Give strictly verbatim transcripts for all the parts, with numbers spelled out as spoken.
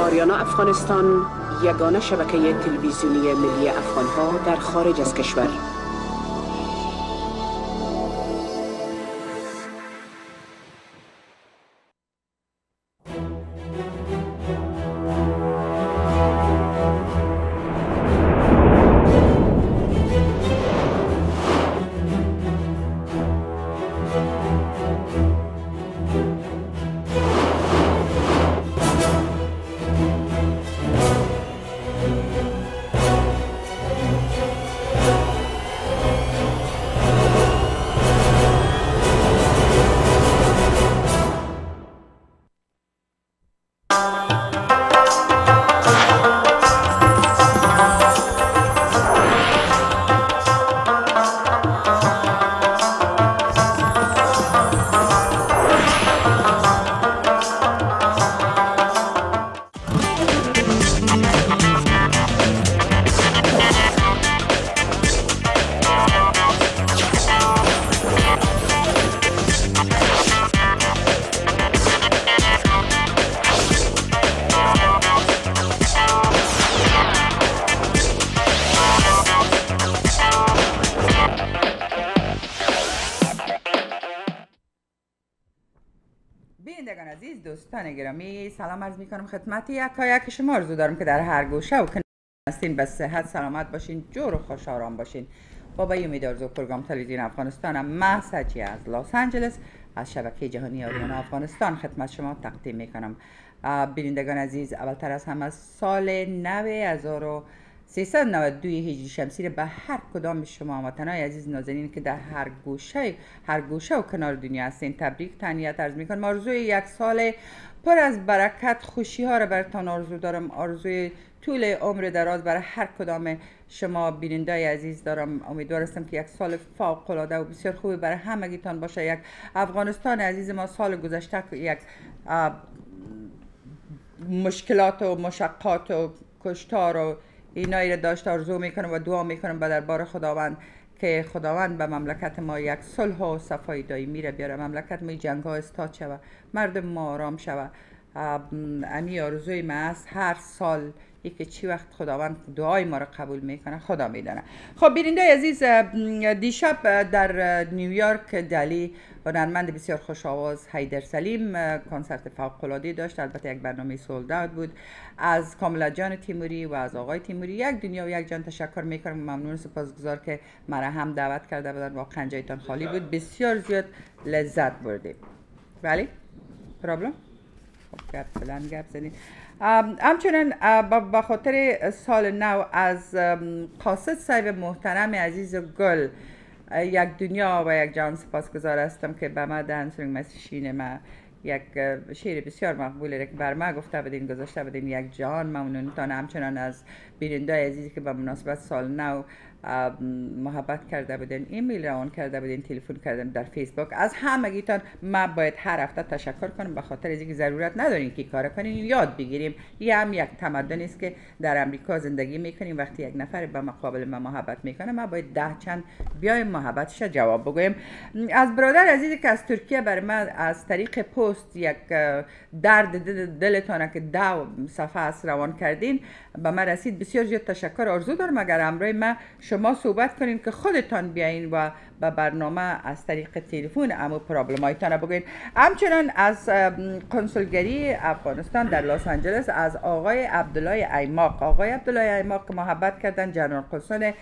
آریانا افغانستان یگانه شبکه تلویزیونی ملی افغانها در خارج از کشور. بینندگان عزیز، دوستان گرامی، سلام عرض می کنم خدمت یکایک شما. آرزو دارم که در هر گوشه و کنار هستین به صحت سلامت باشین، جور و خوش آرام باشین. بابای امید آرزو پروگرام تلویزیون افغانستانم، من سجی از لس آنجلس از شبکه جهانی آریانا افغانستان خدمت شما تقدیم می کنم. بینندگان عزیز، اولتر از همه سال نو هزار و سیصد و نود و دو هجری شمسی به هر کدام شما هموطنان عزیز نازنین که در هر گوشه هر گوشه و کنار دنیا هستین تبریک تهنیت عرض میکنم. آرزوی یک سال پر از برکت، خوشی ها را براتون آرزو دارم. آرزوی طول عمر دراز برای هر کدام شما بیننده عزیز دارم. امیدوار هستم که یک سال فوق العاده و بسیار خوبی برای همگیتان باشه. یک افغانستان عزیز ما سال گذشته یک مشکلات و مشقات و کشتار و اینایی را داشت. آرزو میکنم و دعا میکنم به دربار خداوند که خداوند به مملکت ما یک صلح و صفای دائمی را بیاره، مملکت ما جنگ ها استاد شوه، مردم ما آرام شوه. امی آرزوی ما است. هر سال یکی چی وقت خداوند دعای ما را قبول میکنه خدا میدانه. خب بیننده عزیز، دیشب در نیویورک دلی هنرمند بسیار خوش آواز حیدر سلیم کنسرت فوق العاده داشت. البته یک برنامه سولد اوت بود. از کاملا جان تیموری و از آقای تیموری یک دنیا و یک جان تشکر میکنم. ممنون، سپاسگزار که مرا هم دعوت کرده بودن. واقعا جایتان خالی بود، بسیار زیاد لذت بردیم. ولی پرابلم خب گپ بلند گپ زدین. همچنین با خاطر سال نو از قاصد صاحب محترم عزیز گل یک دنیا و یک جان سپاسگزار هستم که به ما دانسرینگ مسیشین ما یک شعر بسیار مقبوله که بر ما گفته بودین، گذاشته بودین. یک جان ممنونتان. همچنان از بیننده عزیزی که به مناسبت سال نو محبت کرده بودین، ایمیل روان کرده بودین، تلفن کردن در فیسبوک، از همگیتان ما باید هر هفته تشکر کنم به خاطر اینکه ضرورت ندارین که کار کنین، یاد بگیریم. این هم یک تمدنی است که در امریکا زندگی میکنیم. وقتی یک نفر به مقابل ما محبت میکنه ما باید ده چند بیایم محبتش جواب بگویم. از برادر عزیزی که از ترکیه بر من از طریق پست یک درد دلتان که دو صفحه است روان کردین به من رسید، بسیار زیاد تشکر. آرزو دارم اگر همراه ما شما صحبت کنین که خودتان بیاین و به برنامه از طریق تلفن امو پرابلمایتان بگوین. همچنان از کنسولگری افغانستان در لس آنجلس از آقای عبدالله ایماق، آقای عبدالله ایماق که محبت کردن، جنرال قنصل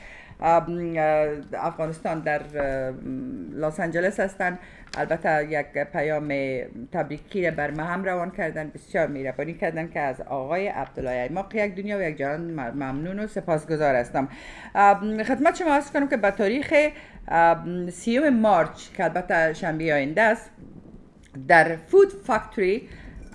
افغانستان در لس آنجلس هستند. البته یک پیام تبریکی را بر ما هم روان کردن، بسیار مهربانی کردن که از آقای عبدالله ایماق یک دنیا و یک جهان ممنون و سپاسگزار هستم. خدمت شما عرض کنم که به تاریخ سیوم مارچ که البته شنبه آینده است در فود فاکتوری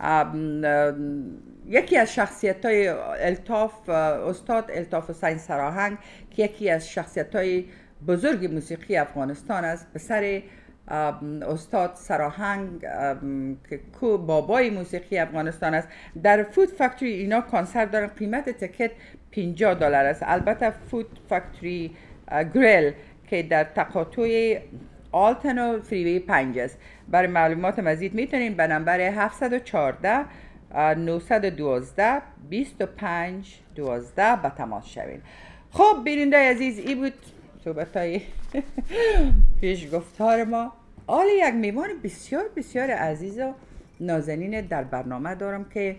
یکی از شخصیت های الطاف استاد الطاف حسین سراهنگ که یکی از شخصیت های بزرگ موسیقی افغانستان است، به سر استاد سراهنگ که کو بابای موسیقی افغانستان است، در فود فاکتوری اینا کنسرت دارن. قیمت تکت پنجاه دلار است. البته فود فاکتوری گریل که در تقاطع آلتن و فریوی پنج است. برای معلومات مزید میتونین به نمبر هفت یک چهار نهصد و دوازده بیست و پنج دوازده به تماس شوین. خب بیننده عزیز، این بود صحبت های پیش گفتار ما. حالا یک میوان بسیار بسیار عزیز و نازنین در برنامه دارم که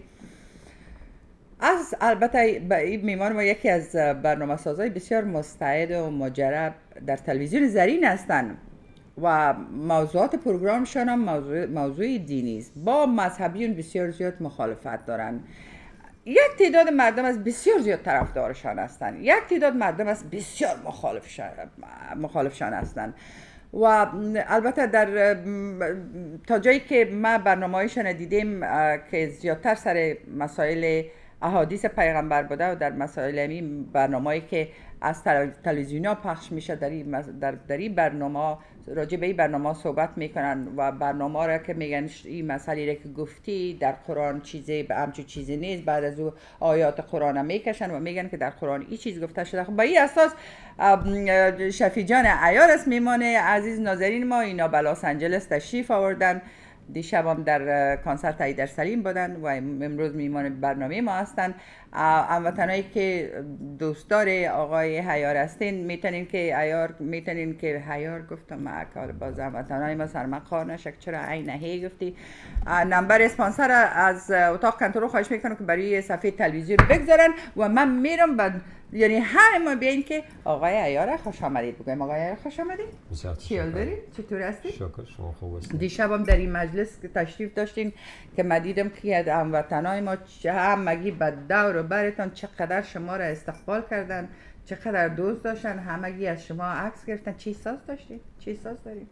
از البته این میوان ما یکی از برنامه سازهای بسیار مستعد و مجرب در تلویزیون زرین هستند و موضوعات پروگرامشان هم موضوع, موضوع دینی است. با مذهبیون بسیار زیاد مخالفت دارند. یک تعداد مردم از بسیار زیاد طرفدارشان هستند، یک تعداد مردم از بسیار مخالفشان مخالفشان هستند و البته در تا جایی که ما برنامه‌هایشان دیدیم که زیادتر سر مسائل احادیث پیغمبر بوده و در مسائل همین برنامه‌ای که از تلویزیون ها پخش میشه در این در, در این برنامه راجع به این برنامه صحبت میکنن و برنامه را که میگن این مسئله را که گفتی در قرآن چیزی به همچون چیزی نیست، بعد از او آیات قرآن هم میکشن و میگن که در قرآن این چیز گفته شده. خب با این اساس شفیع جان عیار است میمان عزیز ناظرین ما، اینا به لس آنجلس تشریف آوردن، دیشب هم در کنسرت ایدر سلیم بودن و امروز میمان برنامه ما هستن. هموطنایی که دوستدار آقای عیار هستین میتونین که عیار میتونین که عیار گفتم ما کار باز هموطنای ما سر مقار نشک چرا عین هی گفتی. نمبر اسپانسر از اتاق کنترل خواهش میکنم که برای صفحه تلویزیون بگذارن و من میرم و یعنی همه ما بیاین که آقای عیار خوش آمدید بگویم. آقای عیار خوش آمدید. چی حال دارید؟ چطور هستید؟ شکر، شما خوب هستید؟ دیشب هم در این مجلس که تشریف داشتین که من دیدم که هموطنای ما همگی به دور و برتان چقدر شما را استقبال کردن، چقدر دوست داشتن، همگی از شما عکس گرفتن. چی احساس داشتید؟ چی احساس دارید؟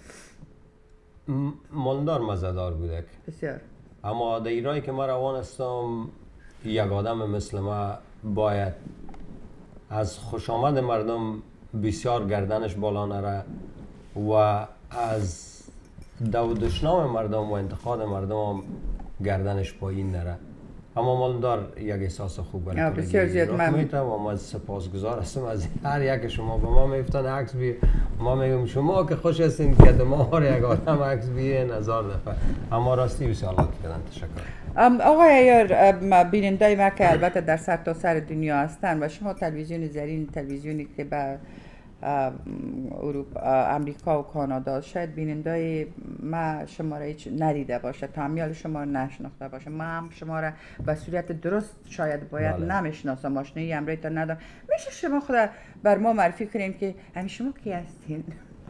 ماندار مزه‌دار بودک بسیار. اما در ایرانی که ما روان هستم یک آدم مثل ما باید از خوش آمد مردم بسیار گردنش بالا نره و از دو دشنام مردم و انتقاد مردم گردنش پایین نره. اما مالدار یک احساس خوب برای بسیار زیاد ممنون و ما سپاسگزار هستم از هر یک شما. به ما میفتن عکس بی ما میگم شما که خوش هستین که ما هر یک آدم عکس بی هزار دفعه. اما راستی بسیار لطف کردن، تشکر. آقای عیار، بیننده ما که البته در سر تا سر دنیا هستن و شما تلویزیون زرین، تلویزیونی که به اروپا، امریکا و کانادا شاید بیننده ما شما را هیچ ندیده باشه، تعمیال شما را نشناخته باشه. ما هم شما را به صورت درست شاید باید بله. نمیشناسم، آشنایی امریکا ندارم. میشه شما خود بر ما معرفی کنین که همین شما کی هستین؟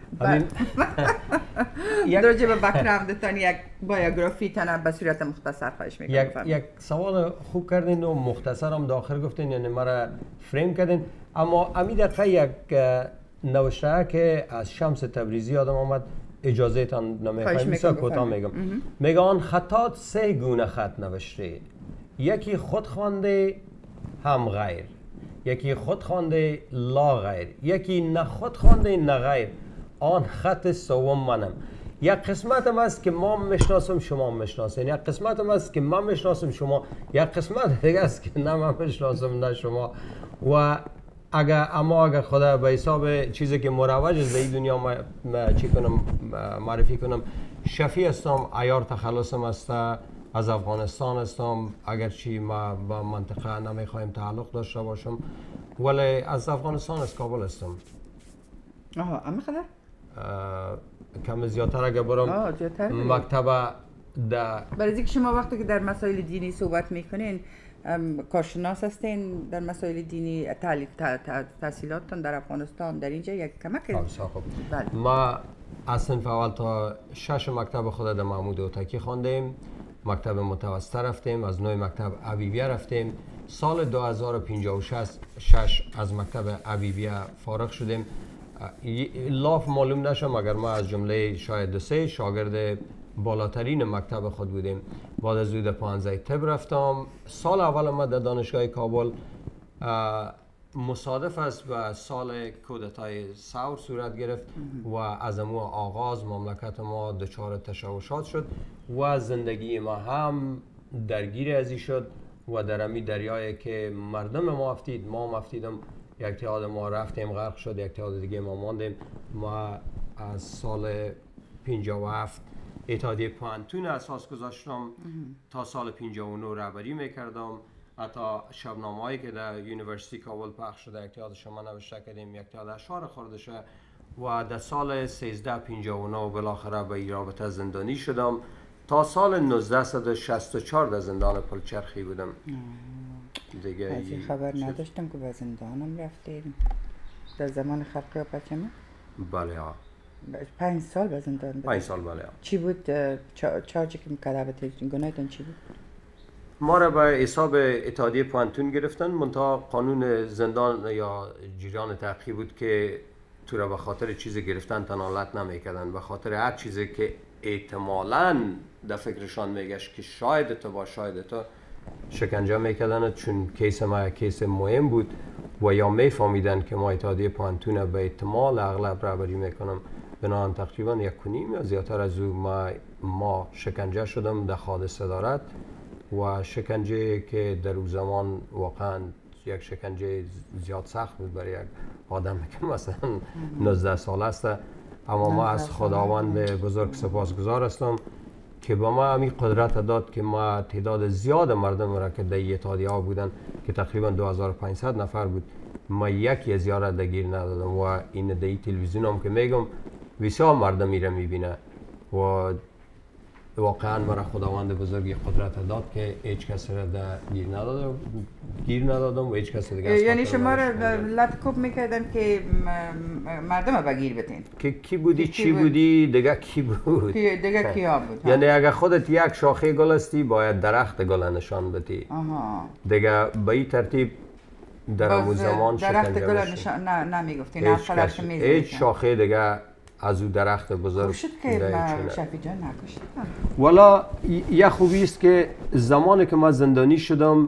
درجه به بک‌گراندتان یک بایوگرافی تان به صورت مختصر خواهش میکنم. یک یک سوال خوب کردین و مختصر هم داخل گفتین، یعنی مرا فریم کردین. اما امی دقیقه یک نوشته که از شمس تبریزی آدم آمد، اجازه تان نمیخوایم بسیار کوتاه میگم. میگه آن خطات سه گونه خط نوشته، یکی خود خوانده هم غیر، یکی خود خوانده لا غیر، یکی نه خود خوانده نه غیر، آن خط سوم منم. یک قسمت هم است که ما میشناسم شما میشناسین، یک قسمت هم است که من میشناسم شما، یک قسمت دیگه است که نه من میشناسم نه شما. و اگر اما اگر خدا به حساب چیزی که مروج است در این دنیا ما, ما چی کنم معرفی کنم، شفیع هستم، عیار تخلصم است، از افغانستان هستم، اگرچه ما با منطقه نمیخوایم تعلق داشته باشم ولی از افغانستان از کابل هستم. آها اما خدا کم زیادتر اگر برم مکتب در برای اینکه شما وقتی که در مسائل دینی صحبت میکنین کارشناس هستین در مسائل دینی، تحصیلاتتون در افغانستان در اینجا یک کمک بله. ما از صنف اول تا شش مکتب خود در محمود اوتکی خواندیم، مکتب متوسط رفتیم، از نوع مکتب عبیبیه رفتیم، سال دو هزار و پنجاه و شش از مکتب عبیبیه فارغ شدیم. لاف معلوم نشم مگر ما از جمله شاید دو سه شاگرد بالاترین مکتب خود بودیم. بعد از او در پانزده طب رفتم. سال اول ما در دانشگاه کابل مصادف است و سال کودتای ثور صورت گرفت و از امو آغاز مملکت ما دچار تشوشات شد و زندگی ما هم درگیر ازی شد و در امی دریایی که مردم ما افتید ما هم افتیدم. یک تعداد ما رفتیم غرق شد، یک تعداد دیگه ما ماندیم. ما از سال پنجاه و هفت اتحادیه پانتون اساس گذاشتم. تا سال پنجاه و نه رهبری میکردم. حتی شبنامه‌ای که در یونیورسیتی کابل پخش شده یک تعدادش ما نوشته کردیم، یک تعداد اشعار خواندشه. و در سال سیزده پنجاه و نه بالاخره به این رابطه زندانی شدم. تا سال نوزده و شصت و چهار در زندان پلچرخی بودم. دیگه از این خبر نداشتم که به زندانم رفتیم در زمان خبر بچه من؟ بله ها. پنج سال به زندان بود؟ پنج سال بله ها. چی بود چارجی که مکلفت گناهتون چی بود؟ ما را به حساب اتحادیه پانتون گرفتن، منتها قانون زندان یا جریان تعقیب بود که تو را به خاطر چیزی گرفتن تنالت نمیکردن، به خاطر هر چیزی که احتمالاً در فکرشان میگشت که شاید تو با شاید تو شکنجه میکردن، چون کیس ما کیس مهم بود و یا میفهمیدن که ما اتحادیه پانتون به احتمال اغلب رهبری میکنم، بنابراین تقریبا یک کنیم یا زیادتر از او ما, ما شکنجه شدم در حادثه دارد و شکنجه که در اون زمان واقعا یک شکنجه زیاد سخت بود برای یک آدم که مثلا نوزده سال است. اما ما از خداوند بزرگ سپاسگزار هستم که با ما همین قدرت داد که ما تعداد زیاد مردم را که در اتحادیه ها بودن که تقریبا دو هزار و پانصد نفر بود، ما یکی از یارا دگیر ندادم و این در تلویزیون هم که میگم بسیار مردم میره میبینه و واقعا مرا خداوند بزرگی قدرت داد که هیچ کسی را در گیر ندادم گیر ندادم و هیچ کسی دیگه. یعنی شما را لطکوب میکردن که مردم را بگیر بتین که کی بودی چی بودی دیگه کی بود دیگه کیا بود. یعنی اگر خودت یک شاخه گل هستی باید درخت گل نشان بدی دیگه. به این ترتیب در اون زمان درخت گل نشان نه نمیگفتین، اصلا هیچ شاخه دیگه از او درخت بزرگ خوشت که شفیع جان نکشت. والا یه خوبی است که زمانی که ما زندانی شدم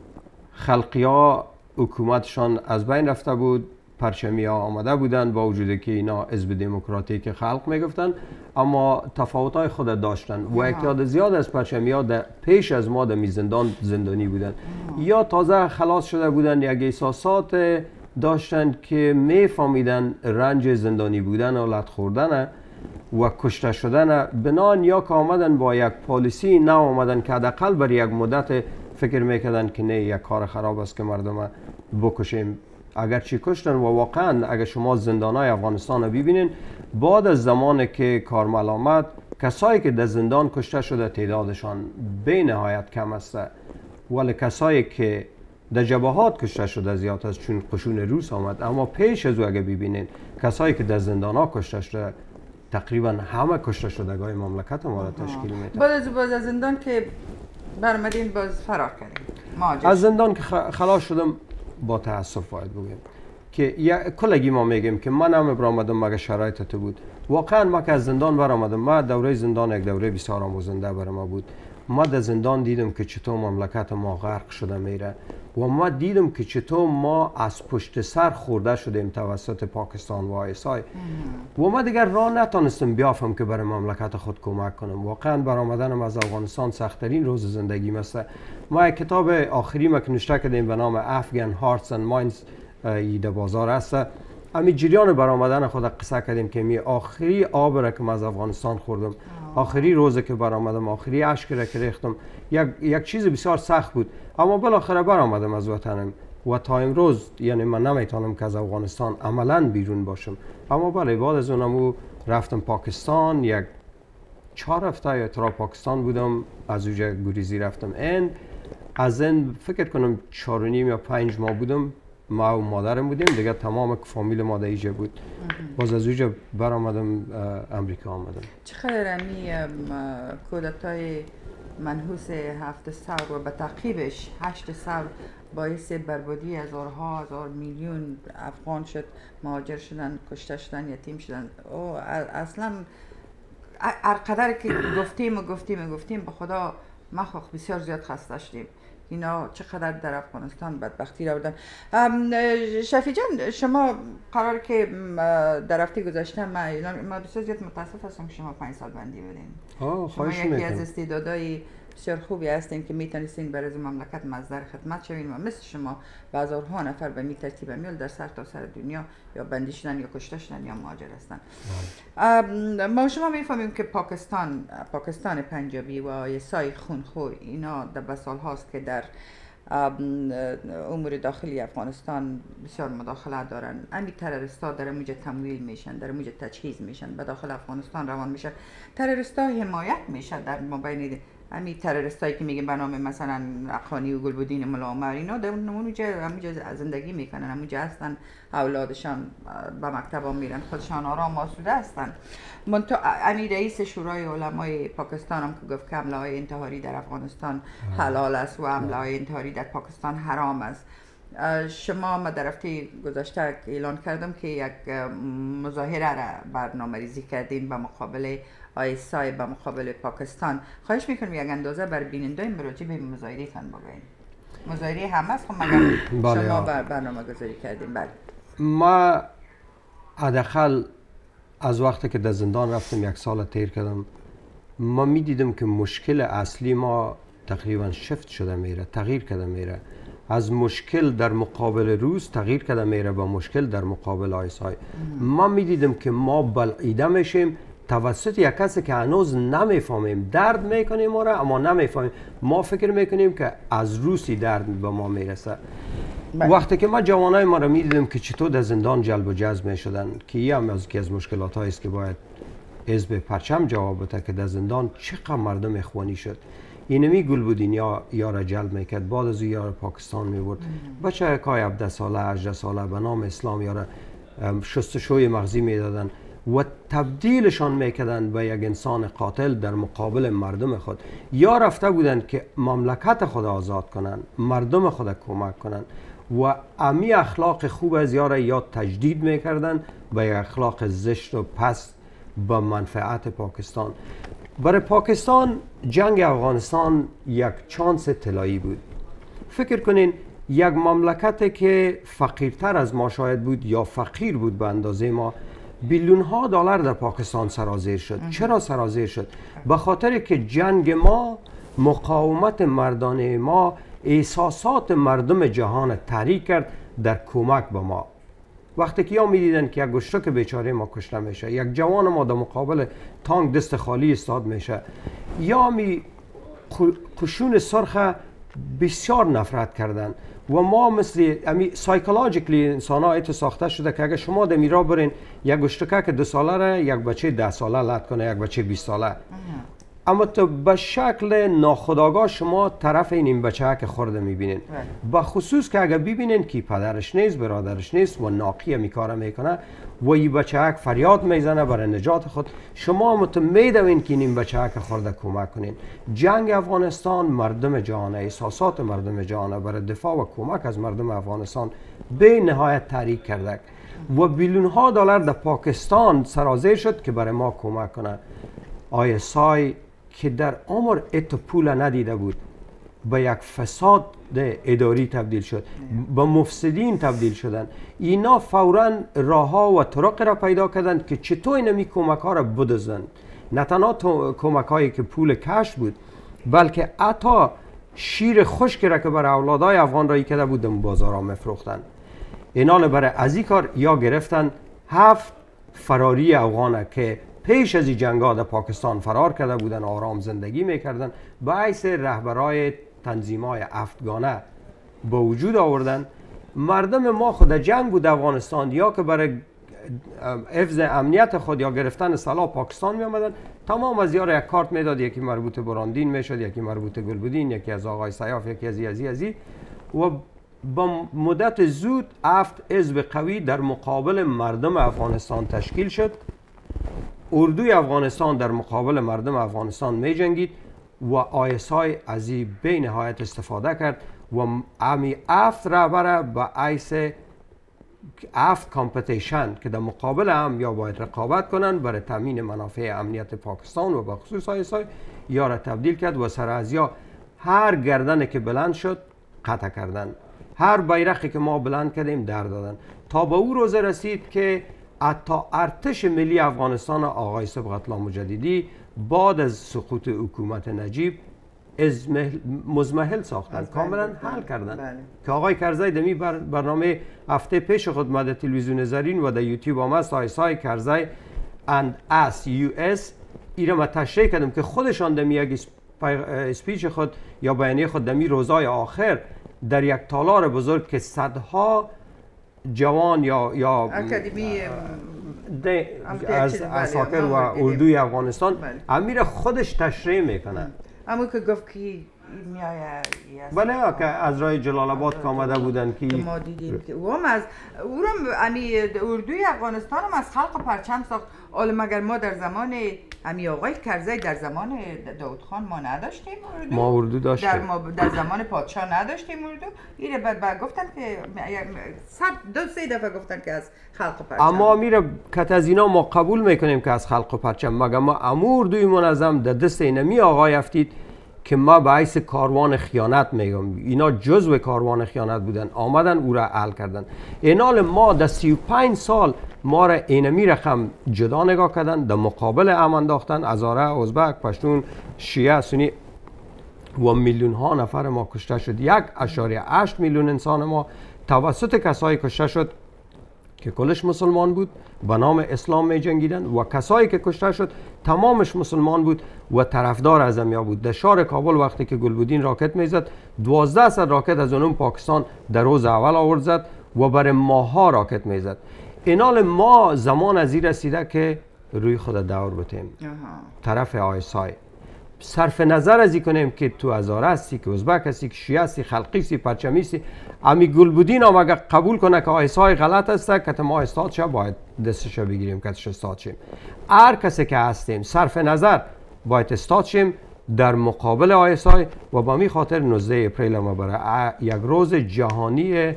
خلقی ها حکومتشان از بین رفته بود، پرچمی ها آمده بودن با وجودی که اینا حزب دموکراتیک خلق میگفتن، اما تفاوت های خود داشتن و یک تعداد زیاد از پرچمی ها در پیش از ما در زندان زندانی بودن یا تازه خلاص شده بودن، یک احساسات داشتن که میفهمیدن رنج زندانی بودن و لط خوردن و کشته شدن، بنان یا که آمدن با یک پالیسی نه آمدن که حداقل بر یک مدت فکر میکردن که نه یک کار خراب است که مردم بکشیم. اگرچه کشتن و واقعا اگر شما زندانهای افغانستان رو ببینین بعد از زمانی که کارمل آمد کسایی که در زندان کشته شده تعدادشان به نهایت کم است، ولی کسایی که در جبهات کشته شده زیاد است چون قشون روس آمد. اما پیش از او اگه ببینین کسایی که در زندان ها کشته شده تقریبا همه کشته شدگان مملکت ما را تشکیل میده. بعد از باز از زندان که برمدین باز فرار کردیم. از زندان که خلاص شدم با تاسف باید بگیم که کلگی ما میگیم که من هم برآمدم مگه شرایط تو بود. واقعا ما که از زندان برآمدم، ما دوره زندان یک دوره بسیار آموزنده برای ما بود. ما در زندان دیدم که چطور مملکت ما غرق شده میره و ما دیدم که چطور ما از پشت سر خورده شدیم توسط پاکستان و آی اس آی و ما دیگر راه نتونستم بیافم که برای مملکت خود کمک کنم. واقعا برآمدنم از افغانستان سخت‌ترین روز زندگیم است. ما یک کتاب آخری ما که نوشته کردیم به نام افغان هارتس اند مایندز در بازار است، همین جریان برآمدن خود قصه کردیم که می آخری آب را که از افغانستان خوردم، آخری روزی که برآمدم، آخری اشک را که ریختم، یک یک چیز بسیار سخت بود، اما بالاخره برآمدم از وطنم و تا امروز یعنی من نمیتونم که از افغانستان عملا بیرون باشم. اما بله بعد از اونم رفتم پاکستان، یک چهار هفته یا ترا پاکستان بودم، از اونجا گریزی رفتم هند، از هند فکر کنم چهار و نیم یا پنج ماه بودم، ما و مادرم بودیم دیگه، تمام فامیل ما دیجا بود. باز از اونجا برآمدم امریکا آمدم. چقدر امی کودتای منحوس هفت سال و به تعقیبش هشت سال باعث بربادی هزارها هزار میلیون افغان شد، مهاجر شدن، کشته شدن، یتیم شدن. او اصلا هر قدر که گفتیم و گفتیم و گفتیم به خدا ما خب بسیار زیاد خسته شدیم. اینا چقدر در افغانستان بدبختی را بردن. شفیع جان، شما قرار که در هفته گذشته ما ما بسیار زیاد متاسف هستم که شما پنج سال بندی بودین. آه شما یکی از استعدادهای بسیار خوبی هستین که میتونستین برای مملکت مصدر خدمت شوین و مثل شما بازارها نفر به می ترتیب میل در سر تا سر دنیا یا بندی شدن یا کشته شدن یا مهاجر هستن. ما شما میفهمیم که پاکستان پاکستان پنجابی و ایسای خونخور اینا در سال هاست که در امور داخلی افغانستان بسیار مداخله دارن. امی تروریستا در موجه تمویل میشن، در موجه تجهیز میشن، به داخل افغانستان روان میشن. تروریستا حمایت میشه در مابین امی تروریستایی که میگن به نام مثلا اقانی و گلبدین ملا عمر اینا در اونجا همونجا زندگی میکنن، همونجا هستن، اولادشان به مکتب ها میرن، خودشان آرام آسوده هستن. منتها امی رئیس شورای علمای پاکستان هم که گفت که حمله های انتحاری در افغانستان حلال است و حمله های انتحاری در پاکستان حرام است. شما ما در هفته گذشته اعلان کردم که یک مظاهره را برنامه‌ریزی کردین به مقابل آیسای به مقابل پاکستان. خواهش میکنم یک اندازه بر بیننده مراجع به مظاهره تان بگوین. مظاهره هم است خب مگر شما بر برنامه گذاری کردین؟ بله. ما حداقل از وقتی که در زندان رفتم یک سال تیر کردم، ما میدیدم که مشکل اصلی ما تقریبا شفت شده میره، تغییر کرده میره. از مشکل در مقابل روس تغییر کرده میره با مشکل در مقابل آیسای. ما میدیدم که ما بلعیده میشیم توسط یک کسی که هنوز نمیفهمیم، درد میکنیم ما را اما نمیفهمیم. ما فکر میکنیم که از روسی درد به ما میرسه. وقتی که ما جوانای ما را میدیدیم که چطور در زندان جلب و جذب میشدن، که این هم از که از مشکلات هایی است که باید حزب پرچم جواب بده که در زندان چقدر مردم اخوانی شد. اینمی گلبدین یا یار جلب میکرد، بعد از یار پاکستان میبرد. بچه کای هفده ساله هجده ساله به نام اسلام یار شستشوی مغزی میدادن و تبدیلشان میکردن به یک انسان قاتل در مقابل مردم خود. یا رفته بودند که مملکت خود آزاد کنن، مردم خود کمک کنن و امی اخلاق خوب از یار یا تجدید میکردن به یک اخلاق زشت و پست به منفعت پاکستان. برای پاکستان جنگ افغانستان یک چانس طلایی بود. فکر کنین یک مملکت که فقیرتر از ما شاید بود یا فقیر بود به اندازه ما، بیلیون ها دلار در پاکستان سرازیر شد. چرا سرازیر شد؟ به خاطر که جنگ ما، مقاومت مردانه ما، احساسات مردم جهان تحریک کرد در کمک به ما. وقتی که یا میدیدن که یک گشتک بیچاره ما کشته میشه، یک جوان ما در مقابل تانک دست خالی استاد میشه، یا می قشون سرخ بسیار نفرت کردن و ما مثل امی سایکولوژیکلی انسان ها ایت ساخته شده که اگر شما در میرا برین یک گشتکه که دو ساله را یک بچه ده ساله لط کنه، یک بچه بیست ساله، اما تو به شکل ناخودآگاه شما طرف این این بچه که خورده میبینین. به خصوص که اگر ببینین که پدرش نیست، برادرش نیست و ناقی میکاره میکنه و این بچه فریاد میزنه برای نجات خود، شما متمیدوین که این بچه که خورده کمک کنین. جنگ افغانستان مردم جهان، احساسات مردم جهان برای دفاع و کمک از مردم افغانستان به نهایت تحریک کرده و بیلیون ها دلار در پاکستان سرازیر شد که برای ما کمک کنه. آیسای که در عمر ات پول ندیده بود به یک فساد اداری تبدیل شد، به مفسدین تبدیل شدن. اینا فوراً راه ها و طرق را پیدا کردند که چطور اینمی کمک ها را بدزدند. نه تنها کمک هایی که پول کش بود، بلکه حتی شیر خشک را که برای اولادای افغان رایی کرده بود در بازار ها میفروختند. اینا برای از این کار یا گرفتن هفت فراری افغانه که پیش از این جنگ ها در پاکستان فرار کرده بودن، آرام زندگی میکردن، باعث رهبرای تنظیم های هفتگانه به وجود آوردن. مردم ما خود جنگ بود افغانستان یا که برای حفظ امنیت خود یا گرفتن سلاح پاکستان می آمدن، تمام از یار یک کارت میداد، یکی مربوط براندین میشد، یکی مربوط گلبدین، یکی از آقای سیاف، یکی از ازی ازی و با مدت زود هفت حزب قوی در مقابل مردم افغانستان تشکیل شد. اردوی افغانستان در مقابل مردم افغانستان می جنگید و آیسای از این به نهایت استفاده کرد و امی هفت رهبر به عیس هفت کامپتیشن که در مقابل هم یا باید رقابت کنند برای تامین منافع امنیت پاکستان و به خصوص آیسای یا را تبدیل کرد و سر از یا هر گردن که بلند شد قطع کردن، هر بیرقی که ما بلند کردیم در دادن، تا به او روز رسید که حتی ارتش ملی افغانستان آقای صبغت الله مجددی بعد از سقوط حکومت نجیب مزمحل ساختن، کاملا حل کردن. بله. که آقای کرزی دمی بر برنامه هفته پیش خود ما در تلویزیون زرین و در یوتیوب آمد آیسای کرزی and as یو اس ایره ما تشریح کردم که خودشان دمی یک اسپیچ خود یا بیانیه خود دمی روزای آخر در یک تالار بزرگ که صدها جوان یا یا اکادمی از اساکر و اردوی افغانستان امیر خودش تشریح میکنه. اما که گفت که میایه بله که از راه جلال آباد که آمده بودن که ما دیدیم که او هم از او هم امی اردوی افغانستان هم از خلق پرچم ساخت. حالا مگر ما در زمان امی آقای کرزی در زمان داود خان ما نداشتیم اردو؟ ما اردو داشتیم. در, ما در زمان پادشاه نداشتیم اردو. اینه بعد گفتن که صد دو سه دفعه گفتن که از خلق پرچم. اما میره کت از اینا ما قبول میکنیم که از خلق پرچم، مگر ما امو اردوی منظم در دست اینمی آقای افتید که ما به حیث کاروان خیانت میگم، اینا جزو کاروان خیانت بودن، آمدن او را حل کردن. اینال ما در سی و پنج سال ما را اینمی رقم جدا نگاه کردن، در مقابل هم انداختن، هزاره، ازبک، پشتون، شیعه، سنی و میلیون ها نفر ما کشته شد. یک اشاریه هشت میلیون انسان ما توسط کسایی کشته شد که کلش مسلمان بود، به نام اسلام می جنگیدن و کسایی که کشته شد تمامش مسلمان بود و طرفدار از امیا بود. در شهر کابل وقتی که گلبودین راکت میزد، دوازده صد راکت از اونم پاکستان در روز اول آورد زد و برای ماها راکت میزد. اینال ما زمان از این رسیده که روی خود دور بتیم طرف آیسای، صرف نظر از این کنیم که تو هزاره هستی، که ازبک هستی، که شیعه هستی، خلقی هستی، پرچمی هستی. امی گلبودین هم اگر قبول کنه که آیسای غلط هسته که ما استاد شه باید دستش بگیریم که استاد شیم. هر کسی که هستیم صرف نظر باید استاد شیم در مقابل آیسای و با می خاطر نوزده اپریل ما برای یک روز جهانی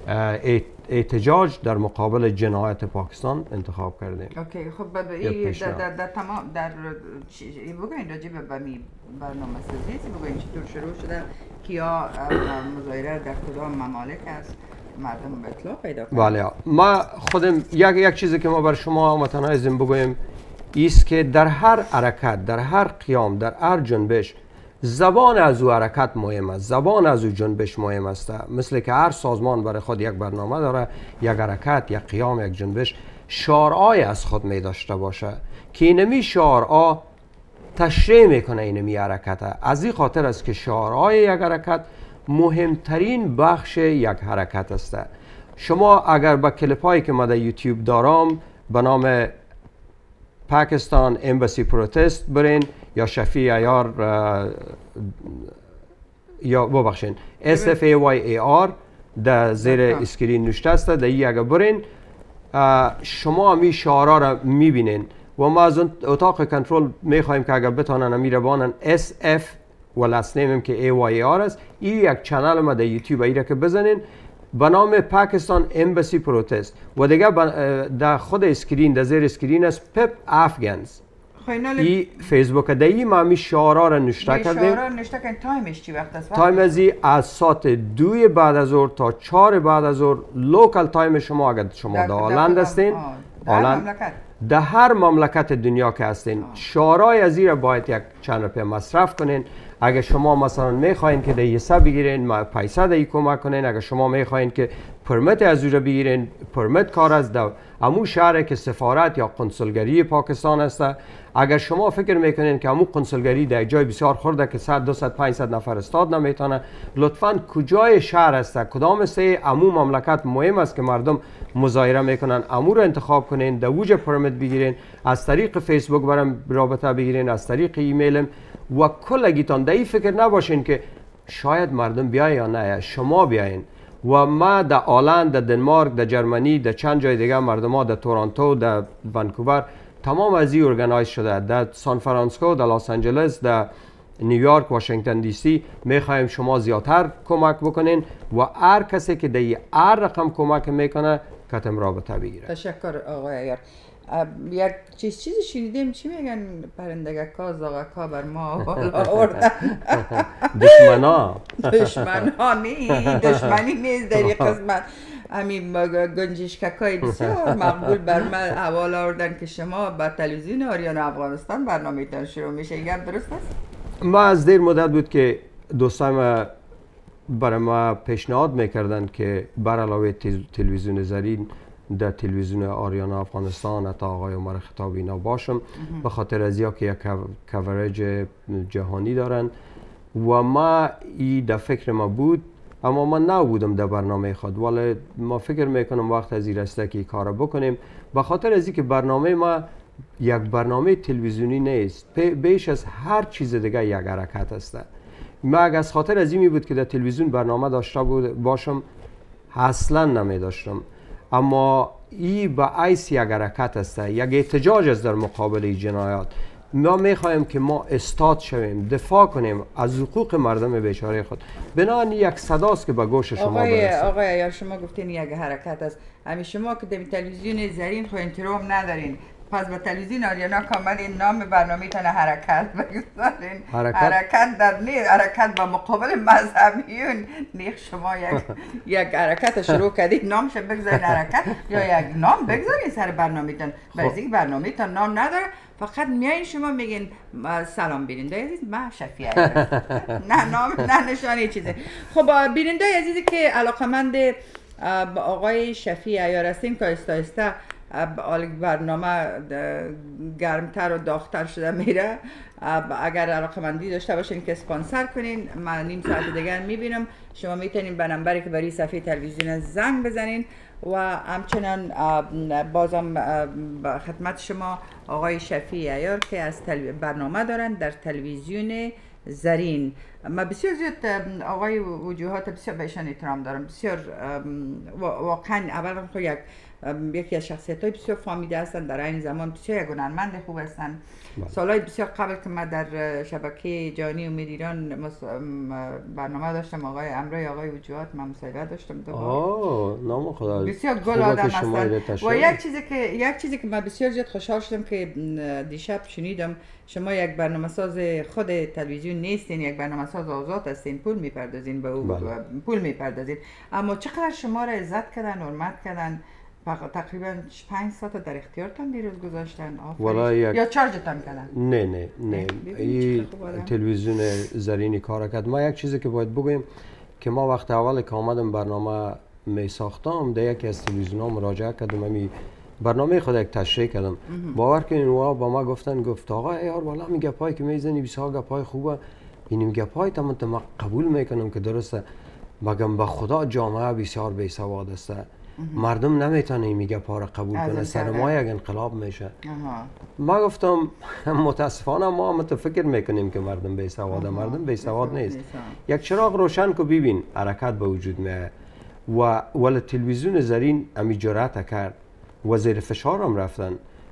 احتجاج در مقابل جنایت پاکستان انتخاب کردیم. اوکی خب این در در در تمام در بگوین راجع به برنامه سازی بگوین چطور شروع شده، کیا مظاهره در کدام ممالک است مردم به اطلاع پیدا کنند. بله ما خودم یک یک چیزی که ما بر شما متناظم بگویم ایست که در هر حرکت، در هر قیام، در هر جنبش زبان از او حرکت مهم است، زبان از او جنبش مهم است. مثل که هر سازمان برای خود یک برنامه داره، یک حرکت، یک قیام، یک جنبش شعارهای از خود می داشته باشه که اینمی شعارها تشریح میکنه اینمی حرکت. از این خاطر است که شعارهای یک حرکت مهمترین بخش یک حرکت است. شما اگر با کلیپ هایی که ما در یوتیوب دارم به نام پاکستان امبسی پروتست برین یا شفیع عیار یا ببخشین اس اف ای وای ای آر در زیر اسکرین نوشته است، در این اگر برین شما همی شعارها را میبینین و ما از اتاق کنترل میخوایم که اگر بتانن همی را بانن اس اف و لاست نیم که ای وای ای آر است. این یک چنل ما در یوتیوب ای را که بزنین به نام پاکستان امبسی پروتست و دیگه در خود اسکرین در زیر اسکرین است پپ افغانز. ای فیسبوک دایی ما همی شعارها را نشته کردیم. شعارها نشته کردیم. تایمش چی وقت است؟ تایم ازی از ساعت دوی بعد از ظهر تا چهار بعد از ظهر لوکال تایم شما اگر شما در هلند هستین، هلند در هر مملکت دنیا که هستین شعارهای از این را باید یک چند روپیه مصرف کنین. اگر شما مثلا میخواین که در حساب بگیرین ما پیسه در کمک کنین، اگر شما میخواین که پرمت از او را بگیرین، پرمت کار از در همون شهر که سفارت یا قنصلگری پاکستان است. اگر شما فکر میکنین که همون قنصلگری در جای بسیار خورده که صد دوصد پانصد نفر استاد نمیتونه، لطفاً کجای شهر است، کدام سه همون مملکت مهم است که مردم مظاهره میکنن، امور انتخاب کنین، در اوج پرمت بگیرین، از طریق فیسبوک برام رابطه بگیرین، از طریق ایمیلم و کلگیتان در این فکر نباشین که شاید مردم بیاین یا نه، شما بیاین. و ما در آلند، در دنمارک، در جرمنی، در چند جای دیگه مردم ها، در تورنتو، در ونکوور تمام از این ارگانایز شده، در سان فرانسیسکو، در لس آنجلس، در نیویورک، واشنگتن دی سی میخوایم شما زیادتر کمک بکنین و هر کسی که در هر رقم کمک میکنه کتم رابطه بگیره. تشکر آقای عیار. یک چیز چیزی شنیدیم چی میگن پرندگکا زاغکا بر ما آوردن. دشمنا دشمنا نی دشمنی نیست در این قسمت. همین گنجشککای بسیار مقبول بر من حوال آوردن که شما با تلویزیون آریانا افغانستان برنامه‌تان شروع میشه. این گپ درست است؟ ما از دیر مدت بود که دوستای ما برای ما پیشنهاد میکردن که بر علاوه تلویزیون زرین در تلویزیون آریانا افغانستان حتی آقای عمر خطابی اینا باشم به خاطر از یا که یک کاورج جهانی دارن و ما ای در فکر ما بود اما من نبودم در برنامه خود ولی ما فکر میکنم وقت از این رسته که کار بکنیم به خاطر از که برنامه ما یک برنامه تلویزیونی نیست بیش از هر چیز دیگه یک حرکت است. ما اگر از خاطر از این بود که در تلویزیون برنامه داشته بود باشم اصلا نمی داشتم اما این به عیس یک حرکت است یک احتجاج است در مقابل جنایات. ما میخواهیم که ما استاد شویم دفاع کنیم از حقوق مردم بیچاره خود بنابراین یک صداست که به گوش شما برسه. آقای عیار شما گفتین یک حرکت است همین شما که در تلویزیون زرین خو انترام ندارین پس به تلویزیون آریانا کامل نام برنامه تان حرکت بگذارین حرکت, حرکت در نه حرکت با مقابل مذهبیون نیخ شما یک یک حرکت شروع کردید نامش بگذارین حرکت یا یک نام بگذارین سر برنامه تان برای برنامه تان نام نداره فقط میایین شما میگین سلام بیننده عزیز من شفیع نه نام نه نشانی چیزه. خب بیننده عزیزی که علاقمند آقای شفیع عیار هستین که آهسته آهسته برنامه گرمتر و داغتر شده میره اگر علاقمندی داشته باشین که اسپانسر کنین من نیم ساعت دیگر میبینم شما میتونین به نمبری که برای صفحه تلویزیون زنگ بزنین و همچنان بازم خدمت شما آقای شفیع عیار که از برنامه دارن در تلویزیون زرین. ما بسیار زیاد آقای وجوهات بسیار بهشان احترام دارم بسیار واقعا اولا خود یک یکی از شخصیت های بسیار فامیده هستند در این زمان بسیار یک هنرمند خوب هستند. سالهای بسیار قبل که من در شبکه جهانی امید ایران برنامه داشتم آقای امرای آقای وجوهات من مصاحبه داشتم دو بار نام خدا بسیار گل آدم هستند و یک چیزی که یک چیزی که من بسیار زیاد خوشحال شدم که دیشب شنیدم شما یک برنامه ساز خود تلویزیون نیستین یک برنامه ساز آزاد هستین پول میپردازین به او پول میپردازین اما چقدر شما را عزت کردن حرمت کردن تقریبا پنج ساعت در اختیارتان دیروز گذاشتن یک... یا چارجتان کردن؟ نه نه نه این تلویزیون زرینی کار کرد. ما یک چیزی که باید بگویم که ما وقت اول که آمدم برنامه می ساختم در یکی از تلویزیون ها مراجعه کردم امی برنامه خود یک تشریح کردم باور کنین و با ما گفتن گفت آقا یار والا می گپای که میزنی بسیار گپای خوبه این گپای تمام ما قبول میکنم که درسته مگم به خدا جامعه بسیار بی سواد است مردم نمیتونه میگه پاره قبول کنه سر ما یک انقلاب میشه. ما گفتم متاسفانه ما متفکر میکنیم که مردم بی سواده مردم بی سواد نیست. یک چراغ روشن کو ببین حرکت به وجود میاد و ول تلویزیون زرین امی جرأت کرد و زیر فشار هم رفتن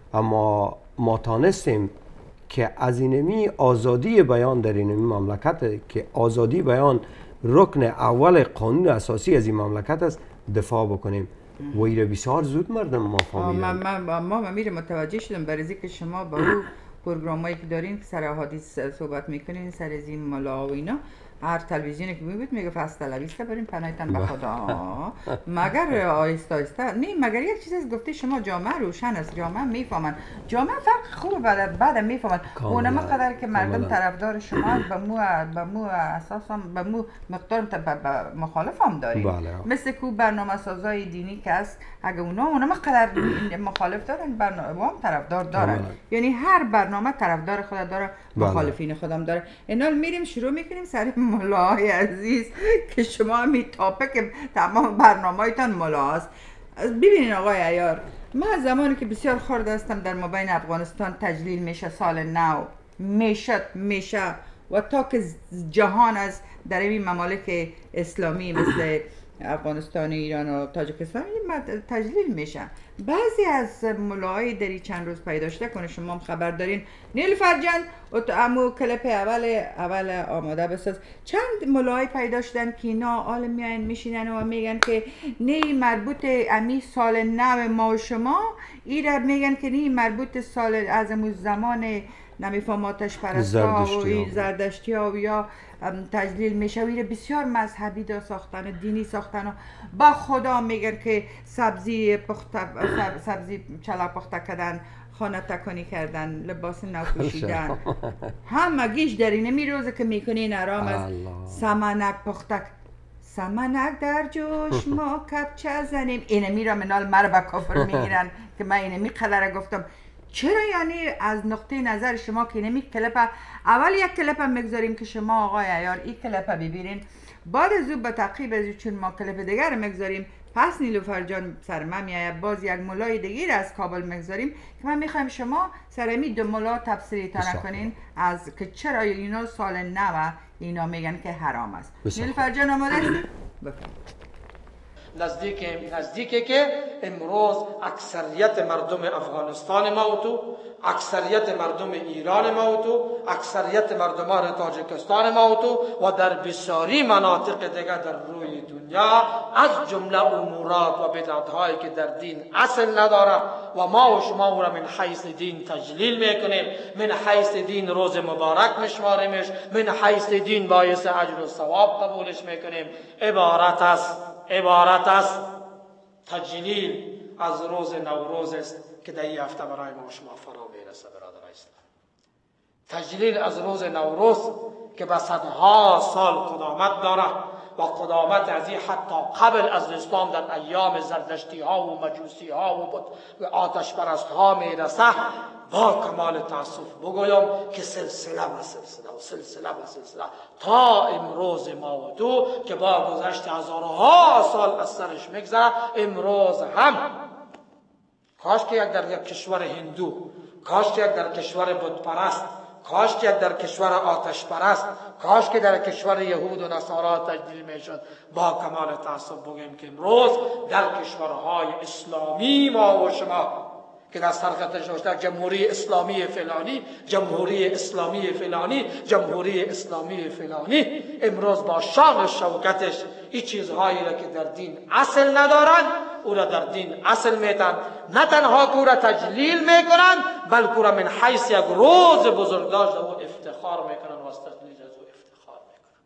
اما ما تانستیم که از اینمی آزادی بیان در این مملکت که آزادی بیان رکن اول قانون اساسی از این مملکت است دفاع بکنیم و ایره بسیار زود مردم ما فهمیدن. ما ما میره متوجه شدم برای که شما با او پروگرامایی که دارین که سر احادیث صحبت میکنین سر از این ملا و اینا هر تلویزیونی که میبود میگه فاست تلویزیون بریم پناهتن به خدا مگر آهسته آهسته نه مگر یک چیز گفته شما جامعه روشن است جامعه میفهمن جامعه فرق خوبه بعد بعد میفهمن اونم قدر که مردم طرفدار شما به مو به مو اساسا به مو مقدار مخالف هم دارین مثل کو برنامه سازای دینی که است اگه اونا اونم قدر مخالف دارن برنامه هم طرفدار دارن یعنی هر برنامه طرفدار خود داره مخالفین خودم داره. اینا میریم شروع میکنیم سر مولای عزیز که شما همی تاپه که تمام برنامه‌تان ملاست. ببینین آقای عیار من زمانی که بسیار خورد هستم در مابین افغانستان تجلیل میشه سال نو میشه میشه و تا که جهان از در این ممالک اسلامی مثل افغانستان ایران و تاجیکستان تجلیل میشه بعضی از ملاهای دری چند روز پیدا شده کنه شما هم خبر دارین نیلوفر جان امو کلپ اول اول آماده بساز چند ملاهای پیدا شدن که اینا آل میاین میشینن و میگن که نه مربوط امی سال نو ما و شما ایره میگن که نه مربوط سال از امو زمان نمیفهم آتش پرستا و این زردشتی ها و یا تجلیل میشه بسیار مذهبی دا ساختن و دینی ساختن و با خدا میگن که سبزی پخته سبزی چلا پخته کردن، خانه تکانی کردن، لباس نو پوشیدن، همگیش در این می روزه که میکنین آرام از سمنک پخته سمنک در جوش ما کبچه زنیم. اینه میرا منال مرا به کفر میگیرن که من اینه می قدره گفتم چرا یعنی از نقطه نظر شما که نمی کلپ اول یک کلپ هم میگذاریم که شما آقای عیار این کلپ ببینین، بعد از او به تعقیب از چون ما کلپ دیگر میگذاریم پس نیلوفر جان سر من میآید باز یک مولای دیگر از کابل میگذاریم که من میخوایم شما سرمی دو مولا تفسیری تا نکنین از که چرا اینا سال نو اینا میگن که حرام است. نیلوفر جان آماده است؟ بفرمایید. نزدیک نزدیکه که امروز اکثریت مردم افغانستان ما و تو، اکثریت مردم ایران ما و تو، اکثریت مردمان تاجیکستان ما و تو و در بسیاری مناطق دیگر در روی دنیا از جمله امورات و بدعت‌هایی که در دین اصل نداره و ما و شما او را من حیث دین تجلیل میکنیم، من حیث دین روز مبارک میشماریمش، من حیث دین باعث اجر و ثواب قبولش میکنیم، عبارت است عبارت است تجلیل از روز نوروز است که در این هفته برای ما و شما فرا میرسه. برادر اسلام، تجلیل از روز نوروز که به صدها سال قدامت داره و قدامت از این حتی قبل از اسلام در ایام زردشتی ها و مجوسی ها و آتش پرست ها میرسه، با کمال تاسف بگویم که سلسله و سلسله و سلسله و سلسله تا امروز ما و تو که با گذشت هزارها سال از سرش میگذره، امروز هم کاش که یک در یک کشور هندو، کاش که یک در کشور بت پرست، کاش که یک در کشور آتش پرست، کاش که در کشور یهود و نصارا تجلیل میشد، با کمال تاسف بگیم که امروز در کشورهای اسلامی ما و شما که در سرخطش نوشته جمهوری اسلامی فلانی، جمهوری اسلامی فلانی، جمهوری اسلامی فلانی، امروز با شان شوکتش این چیزهایی را که در دین اصل ندارند او را در دین اصل میتن، نه تنها که او را تجلیل میکنند بلکه او را من حیث یک روز بزرگداشت و افتخار میکنند و از تجلیل از او افتخار میکنند.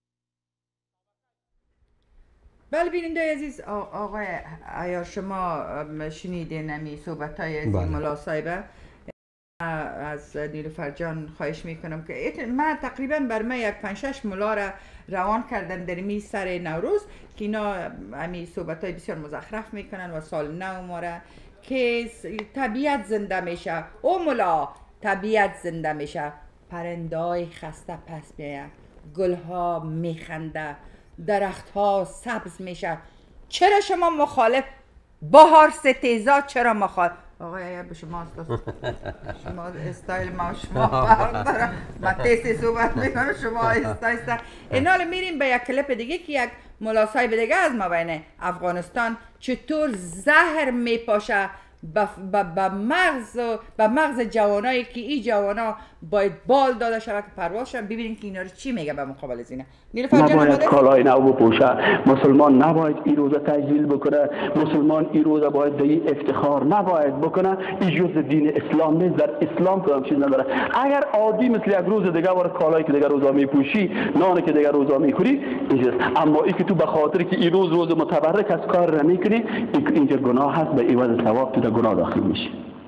بله بیننده عزیز، آقای عیار شما شنیدین نمی صحبت های از این ملا صاحبه. از نیلوفر جان خواهش میکنم که من تقریبا بر من یک پنج شش ملا را روان کردن در می سر نوروز که اینا همی صحبت های بسیار مزخرف میکنن و سال نو ما را که طبیعت زنده میشه. او ملا طبیعت زنده میشه، پرندای خسته پس میه، گلها میخنده، درختها سبز میشه. چرا شما مخالف بهار ستیزا؟ چرا مخالف؟ آقای اگر به شما شما استایل ما شما فرق داره، من تیستی صحبت میکنم شما استایل است. اینا میریم به یک کلپ دیگه که یک ملا صاحب دیگه از مابین افغانستان چطور زهر میپاشه به مغز به مغز جوانایی که این جوانا باید بال داده شود که پرواز شود. ببینید که اینا رو چی میگه به مقابل از اینا. نباید کالای نو بپوشه، مسلمان نباید این روزه تجلیل بکنه، مسلمان این روزه باید به این افتخار نباید بکنه. این جز دین اسلام نیست، در اسلام کدام چیز نداره. اگر عادی مثل یک روز دیگه وارد کالایی که دیگه روزا میپوشی، نانی که دیگه روزا میخوری اینجاست، اما این که تو به خاطر که این روز روز متبرک از کار را میکنی، اینجا گناه هست، به عوض ثواب تو در گناه داخل میشی.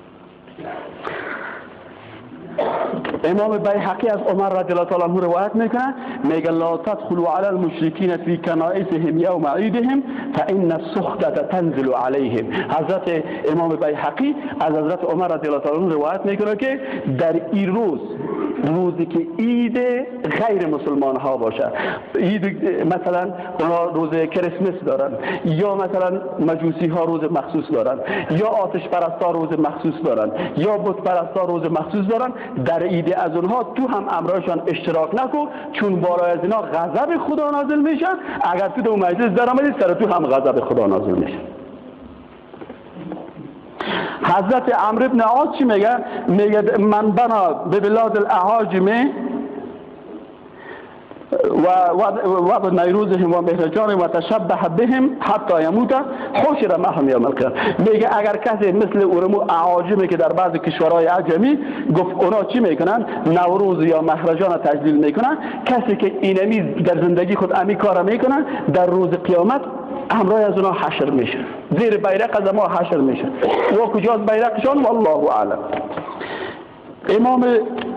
امام بیهقی از عمر رضی الله تعالی عنه روایت میکنه، میگه لا تدخلوا علی المشرکین فی کنائسهم یوم عیدهم فان السخطة تنزل علیهم. حضرت امام بیهقی از حضرت عمر رضی الله تعالی عنه روایت میکنه که در این روز، روزی که عید غیر مسلمان ها باشه، عید مثلا روز کریسمس دارن، یا مثلا مجوسی ها روز مخصوص دارن، یا آتش پرستا روز مخصوص دارن، یا بت پرستا روز مخصوص دارن، در عید از اونها تو هم امرایشان اشتراک نکن، چون بالای از اینا غضب خدا نازل میشه. اگر تو دو مجلس در آمدی سر تو هم غضب خدا نازل میشه. حضرت عمرو بن عاص چی میگه؟ میگه من بنا به بلاد الاعاجم ووضع نیروزهم و مهرجانهم و تشبه بهم حتی یموت حشر معهم یوم القیامه. میگه اگر کسی مثل اورمو اعاجمی که در بعض کشورهای عجمی گفت اونا چی میکنن، نوروز یا مهرجان تجلیل میکنن، کسی که اینمی در زندگی خود امی کار میکنن در روز قیامت همراه از اونا حشر میشه، زیر بیرق از ما حشر میشه. و کجاست بیرقشان والله اعلم. امام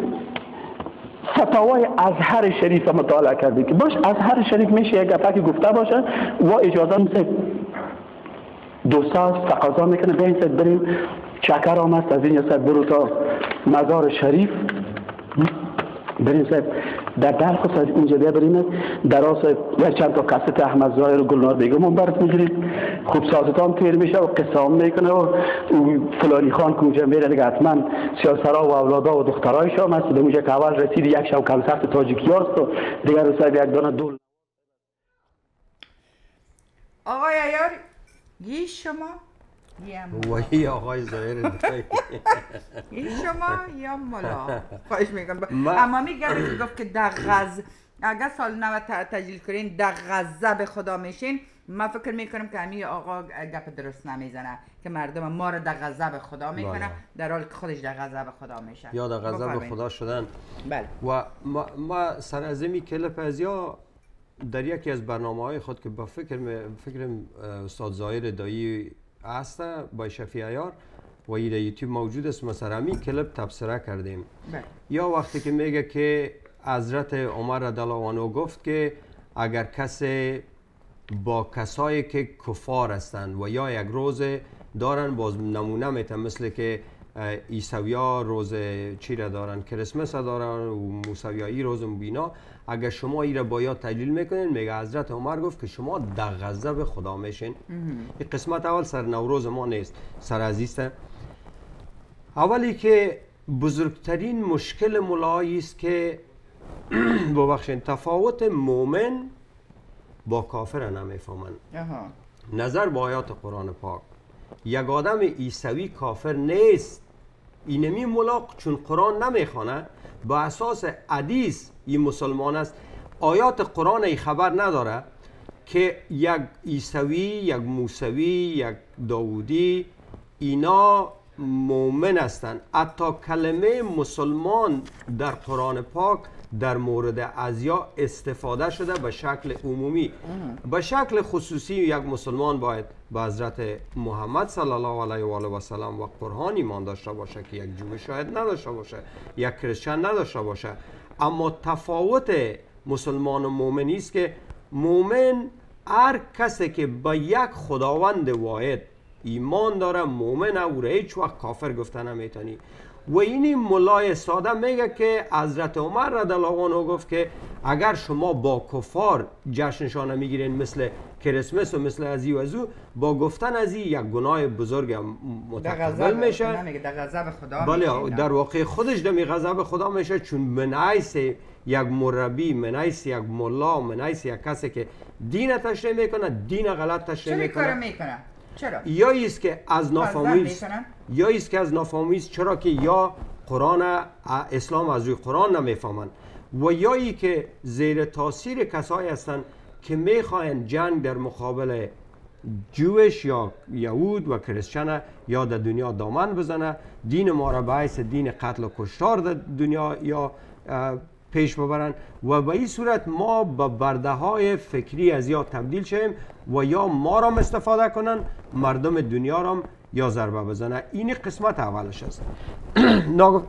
فتاوای ازهر شریف مطالعه کردیم که باش ازهر شریف میشه یک گپی گفته باشه و اجازه میشه دو ساعت تقاضا میکنه به این ساعت بریم چکر آمد از این ساعت برو تا مزار شریف بریم ساعت در درخواست از اینجا بیا بریم در آسا یک چند تا کست احمد ظاهر و گلنار بیگم اون برد میگیریم خوب سازتان تیر میشه و قصام میکنه و فلانی خان که اونجا میره دیگه حتما سیاسرها و اولادا و دخترایش هم هست. به اونجا که اول رسید یک شب کنسرت تاجیکی هست و دیگر رو ساید یک دانه دول. آقای عیار یه شما وای آقای ظاهر دایی این شما یا ملا خواهش میکنم. اما میگم که گفت که در غز اگر سال نود تجلیل کنین در غزه به خدا میشین، من فکر میکنم که همین آقا گپ درست نمیزنه که مردم ما رو در غزه به خدا میکنه در حالی که خودش در غزه به خدا میشه یا در غزه به خدا شدن. بله. و ما, ما سر از این کلپ از یا در یکی از برنامه های خود که با فکر فکر استاد ظاهر دایی هست با شفیع عیار و این یوتیوب موجود است، مثلا همین کلپ تبصره کردیم. بله. یا وقتی که میگه که حضرت عمر رضی الله عنه گفت که اگر کسی با کسایی که کفار هستند و یا یک روز دارن باز نمونه میتن مثل که عیسویا روز چی را دارن، کریسمس دارن و موسویایی روز مبینا، اگر شما این را باید تجلیل میکنین میگه حضرت عمر گفت که شما در غزه به خدا میشین. این قسمت اول سر نوروز ما نیست، سر عزیزه. اولی که بزرگترین مشکل ملایی است که ببخشید تفاوت مؤمن با کافر نمیفهمن. نظر با آیات قرآن پاک یک آدم عیسوی کافر نیست. اینمی ملاق چون قرآن نمیخوانه با اساس حدیث این مسلمان است. آیات قرآن ای خبر نداره که یک عیسوی، یک موسوی، یک داودی اینا مؤمن هستند. حتی کلمه مسلمان در قرآن پاک در مورد ازیا استفاده شده به شکل عمومی. به شکل خصوصی یک مسلمان باید به حضرت محمد صلی الله علیه و آله و سلم و قرآن ایمان داشته باشه که یک جوی شاید نداشته باشه، یک کریسچن نداشته باشه. اما تفاوت مسلمان و مؤمن است که مؤمن هر کسی که به یک خداوند واحد ایمان داره مؤمن او را هیچ وقت کافر گفتن نمیتونی. و اینی ملای ساده میگه که حضرت عمر رضی الله عنه گفت که اگر شما با کفار جشنشان میگیرین مثل کریسمس و مثل ازی و ازو، با گفتن ازی یک گناه بزرگ متقبل میشه. نمیگه در غضب خدا بله در واقع خودش دمی غضب خدا میشه، چون من حیث یک مربی، من حیث یک ملا، من حیث یک کسی که دین تشریح میکنه دین غلط تشریح میکنه. چه کار میکنه؟ چرا؟ یا ایست که از نافهمی یا ایست که از نافهمی چرا که یا قرآن اسلام از روی قرآن نمیفهمند و یا ای که زیر تاثیر کسایی هستند که میخواین جنگ در مقابل جوش یا یهود و کریسچن یا در دنیا دامن بزنه، دین ما را به حیث دین قتل و کشتار در دنیا یا پیش ببرن و به این صورت ما به برده های فکری از یا تبدیل شیم و یا ما را استفاده کنن مردم دنیا را یا ضربه بزنه. این قسمت اولش است. ناگفت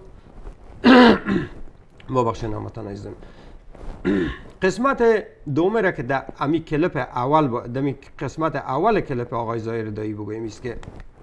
مبخشید نامتان عزیزم. قسمت دومه را که در امی کلپ اول با دمی قسمت اول کلپ آقای ظاهر دایی بگویم است که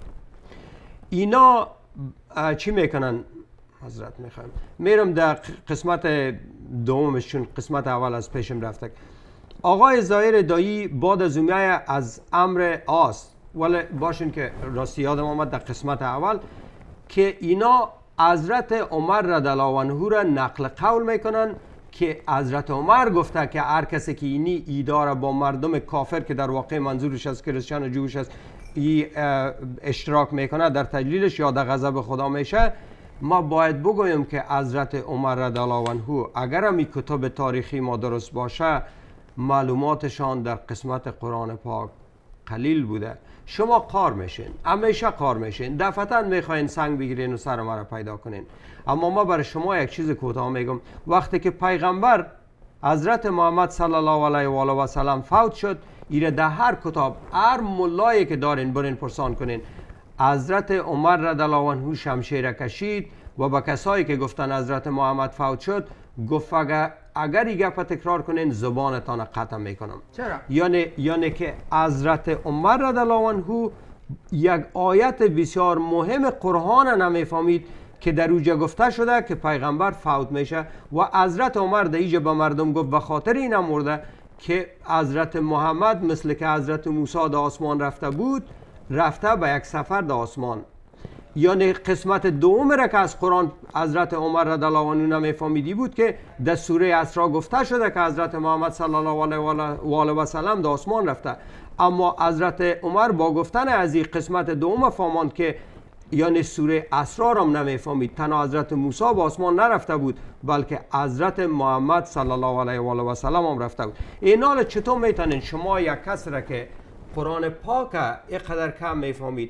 اینا چی میکنن؟ حضرت میخوایم میرم در قسمت دومش چون قسمت اول از پیشم رفته. آقای ظاهر دایی بعد از اومیه از امر آست، ولی باشین که راستی یادم آمد در قسمت اول که اینا حضرت عمر رضی الله عنه را نقل قول میکنن که حضرت عمر گفته که هر کسی که اینی ایداره با مردم کافر که در واقع منظورش از کریسچن و جوش است ای اشتراک میکنه در تجلیلش یا در غضب خدا میشه، ما باید بگویم که حضرت عمر رضی الله عنه اگر همی کتاب تاریخی ما درست باشه معلوماتشان در قسمت قرآن پاک قلیل بوده. شما قار میشین، همیشه قار میشین، دفعتا میخواین سنگ بگیرین و سر ما را پیدا کنین. اما ما برای شما یک چیز کوتاه میگم. وقتی که پیغمبر حضرت محمد صلی الله علیه و آله و سلم فوت شد، ایره در هر کتاب هر ملایی که دارین برین پرسان کنین. حضرت عمر رضی الله عنه شمشیر کشید و با کسایی که گفتن حضرت محمد فوت شد گفت اگر اگر این گپ تکرار کنین زبانتان قطع میکنم. چرا؟ یعنی یعنی که حضرت عمر رضی الله عنه یک آیت بسیار مهم قرآن نمیفهمید که در اوجا گفته شده که پیغمبر فوت میشه و حضرت عمر در اینجا به مردم گفت به خاطر این مرده که حضرت محمد مثل که حضرت موسی در آسمان رفته بود رفته به یک سفر در آسمان. یعنی قسمت دوم را که از قرآن حضرت عمر رضی الله عنه نمیفهمیدی بود که در سوره اسراء گفته شده که حضرت محمد صلی الله علیه و آله و سلم در آسمان رفته. اما حضرت عمر با گفتن از این قسمت دوم فهماند که یعنی سوره اسراء را نمیفهمید. تنها حضرت موسی به آسمان نرفته بود بلکه حضرت محمد صلی الله علیه و آله و سلم هم رفته بود. این حال چطور میتونین شما یک کس را که قرآن پاک اینقدر کم میفهمید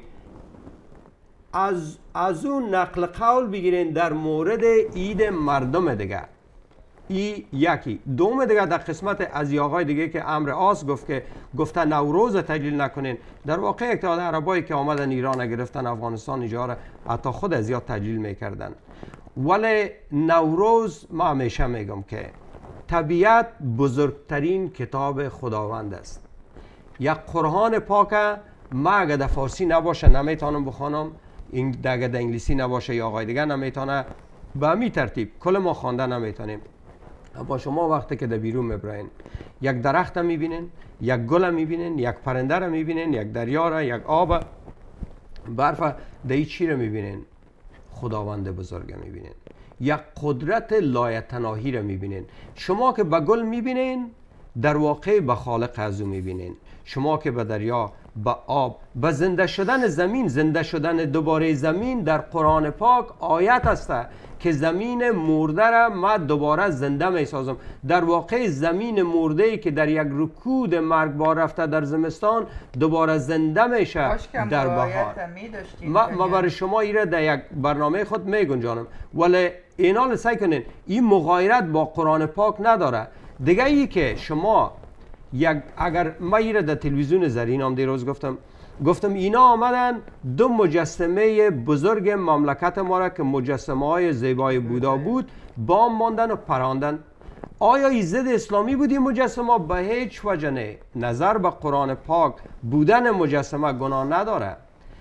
از از اون نقل قول بگیرین در مورد عید مردم دیگه؟ ای یکی. دوم دیگه در قسمت از آقای دیگه که امر آس گفت که گفته نوروز تجلیل نکنین. در واقع یک تعداد عربایی که آمدن ایران گرفتن افغانستان اجاره حتی خود از یاد تجلیل میکردن. ولی نوروز ما همیشه میگم که طبیعت بزرگترین کتاب خداوند است. یک قرآن پاک ما اگه در فارسی نباشه نمیتونم بخوانم، این دیگه در انگلیسی نباشه یا آقای دیگه نمیتونه، به همین ترتیب کل ما خوانده نمیتونیم. اما شما وقتی که در بیرون میبرین یک درخت میبینین، یک گل میبینین، یک پرنده رو میبینین، یک دریا را، یک آب برف، در این چی رو میبینین؟ خداوند بزرگ میبینین. یک قدرت لایتناهی رو میبینین. شما که به گل میبینین در واقع به خالق ازو میبینین. شما که به دریا، به آب، به زنده شدن زمین، زنده شدن دوباره زمین در قرآن پاک آیت است که زمین مرده را ما دوباره زنده می سازم. در واقع زمین مرده ای که در یک رکود مرگبار رفته در زمستان دوباره زنده میشه در بهار. ما, ما برای شما ایره در یک برنامه خود می گنجانم، ولی اینال سعی کنین این مغایرت با قرآن پاک نداره. دیگه ای که شما یک اگر ما ایره در تلویزیون زرین هم دیروز گفتم گفتم اینا آمدن دو مجسمه بزرگ مملکت ما را که مجسمه های زیبای بودا بود بام ماندن و پراندن. آیا این ضد اسلامی بود این مجسمه؟ به هیچ وجه نه. نظر به قرآن پاک بودن مجسمه گناه نداره،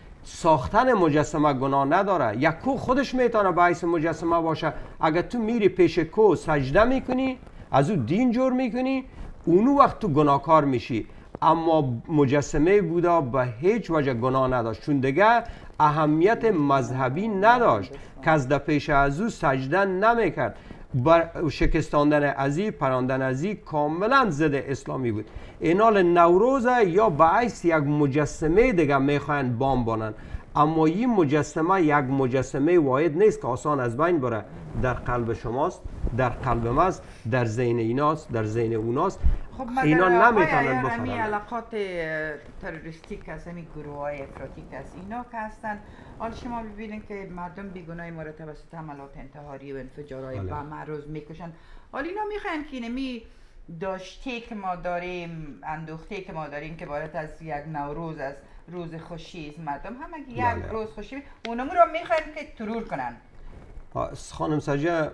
ساختن مجسمه گناه نداره. یک کو خودش میتونه باعث مجسمه باشه. اگر تو میری پیش کو سجده میکنی از او دین جور میکنی اونو وقت تو گناهکار میشی. اما مجسمه بودا به هیچ وجه گناه نداشت، چون دیگه اهمیت مذهبی نداشت. کس در پیش از او سجده نمیکرد. بر شکستاندن ازی، پراندن ازی کاملا ضد اسلامی بود. اینال نوروز یا باعث یک مجسمه دیگه میخواین بام بانن، اما این مجسمه یک مجسمه واحد نیست که آسان از بین بره. در قلب شماست، در قلب ماست، در ذهن ایناست، در ذهن اوناست. خب اینا نمیتونن بکنن. بکنن. علاقات تروریستیک از همین گروه های افراطی از اینا که هستن، حالا شما ببینید که مردم بیگناهی ما را توسط حملات انتحاری و انفجارهای بم معروض میکشن. حالا اینا میخواین که اینمی داشته که ما داریم، اندوخته که ما داریم که بارت از یک نوروز، از روز خوشی از مردم همه یک بله. روز خوشی اونمون را میخواین که ترور کنن. خانم سجه،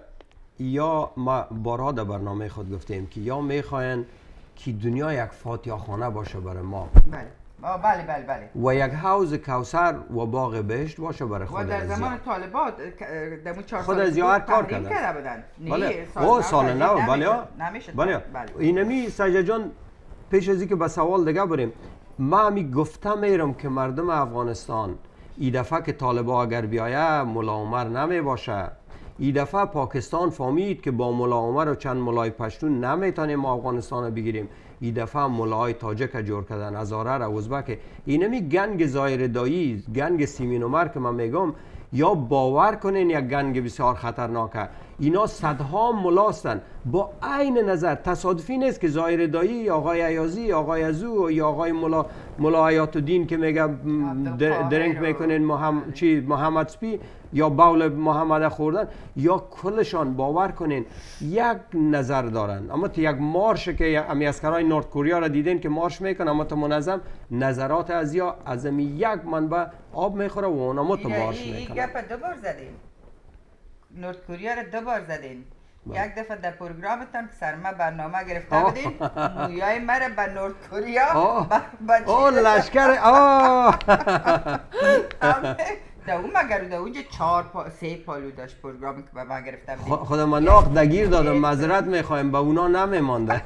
یا ما بارها در برنامه خود گفتیم که یا میخواین که دنیا یک فاتحه خانه باشه برای ما، بله بله بله بله و یک حوض کوثر و باغ بهشت باشه برای خود. و در زمان طالبات در مون چهار خود سال از یا هر کار تحریم کردن. کرده بودن. بله. سال او نو سال نو تحریم بله نمیشد. بله. بله. اینمی سجه جان پیش از اینکه به سوال دیگه بریم، ما همی گفته میرم که مردم افغانستان این دفعه که طالبا اگر بیایه ملا عمر نمی باشه. این دفعه پاکستان فهمید که با ملا عمر و چند ملای پشتون نمیتونیم افغانستان رو بگیریم. این دفعه ملای تاجک جور کردن، هزاره را ازبک. اینمی گنگ زایر دایی، گنگ سیمین عمر که من میگم، یا باور کنین یک گنگ بسیار خطرناکه. اینا صدها ملاستن با عین نظر. تصادفی نیست که ظاهر دایی یا آقای عیازی یا آقای ازو یا آقای ملا ملا حیات الدین که میگه درنگ میکنین محمد چی محمد سپی یا باول محمد خوردن، یا کلشان باور کنین یک نظر دارن. اما تو یک مارش که امی اسکرای نورد کوریا را دیدین که مارش میکنن، اما تو منظم نظرات از یا از امی یک منبع آب میخوره و اونا مت مارش میکنن. این گپ دو بار زدین، نورد کوریا را دو بار زدین. یک دفعه در پروگرامتان که سرما برنامه گرفته بودین، مویای مرا به نورد کوریا او لشکر آه در اون مگر در اونجا چهار پا سه پالو داشت پروگرامی که به من گرفته بودین. خدا من ناخ دگیر دادم، معذرت میخوایم به اونا نمیمانده.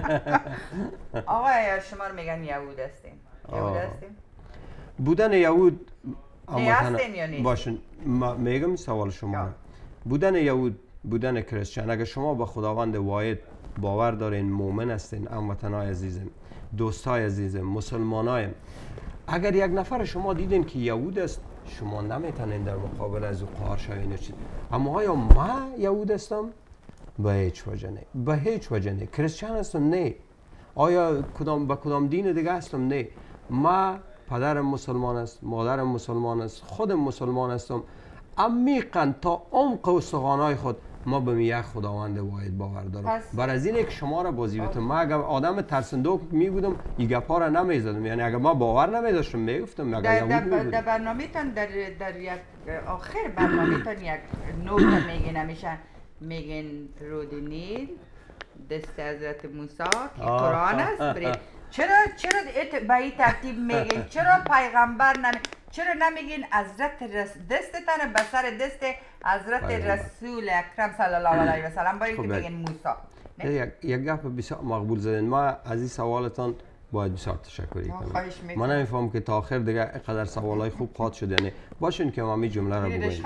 آقا شما رو میگن یهود هستین. یهود هستین؟ بودن یهود هستین یا نیست؟ باشن میگم سوال شما. بودن یهود، بودن کریسچن، اگر شما به خداوند واحد باور دارین، مؤمن هستین، هموطنای عزیزم، دوستای عزیزم، مسلمانای، اگر یک نفر شما دیدین که یهود است، شما نمیتونین در مقابل از او قهار شوین. اما آیا ما یهود هستم؟ به هیچ وجه نه. به هیچ وجه نه. کریسچن هستم؟ نه. آیا کدام به کدام دین دیگه هستم؟ نه. ما پدرم مسلمان است، مادرم مسلمان است، خودم مسلمان هستم. عمیقاً تا عمق استخوان‌های خود ما به یک خداوند واحد باور دارم. بر از اینه که شما را بازیوتم، ما اگر آدم ترسندوک می بودم این گپا را نمیزدم. یعنی اگر ما باور نمیداشتم میگفتم اگر یهود در, در برنامه‌تان در در یک آخر برنامه‌تان یک نوت میگین، همیشه میگین رود نیل دست حضرت موسی که قرآن است. برید چرا چرا به این ترتیب میگین؟ چرا پیغمبر نمی چرا نمیگین حضرت رس... دستتان به سر دست حضرت رسول اکرم صلی الله علیه و سلم باری که میگین موسی؟ یک یک گپ بسیار مقبول زدین. ما از این سوالتان باید بسیار تشکری کنم. من نمیفهم که تا آخر دیگه اینقدر سوالای خوب قاط شده. نه باشین که ما می جمله را بگوییم.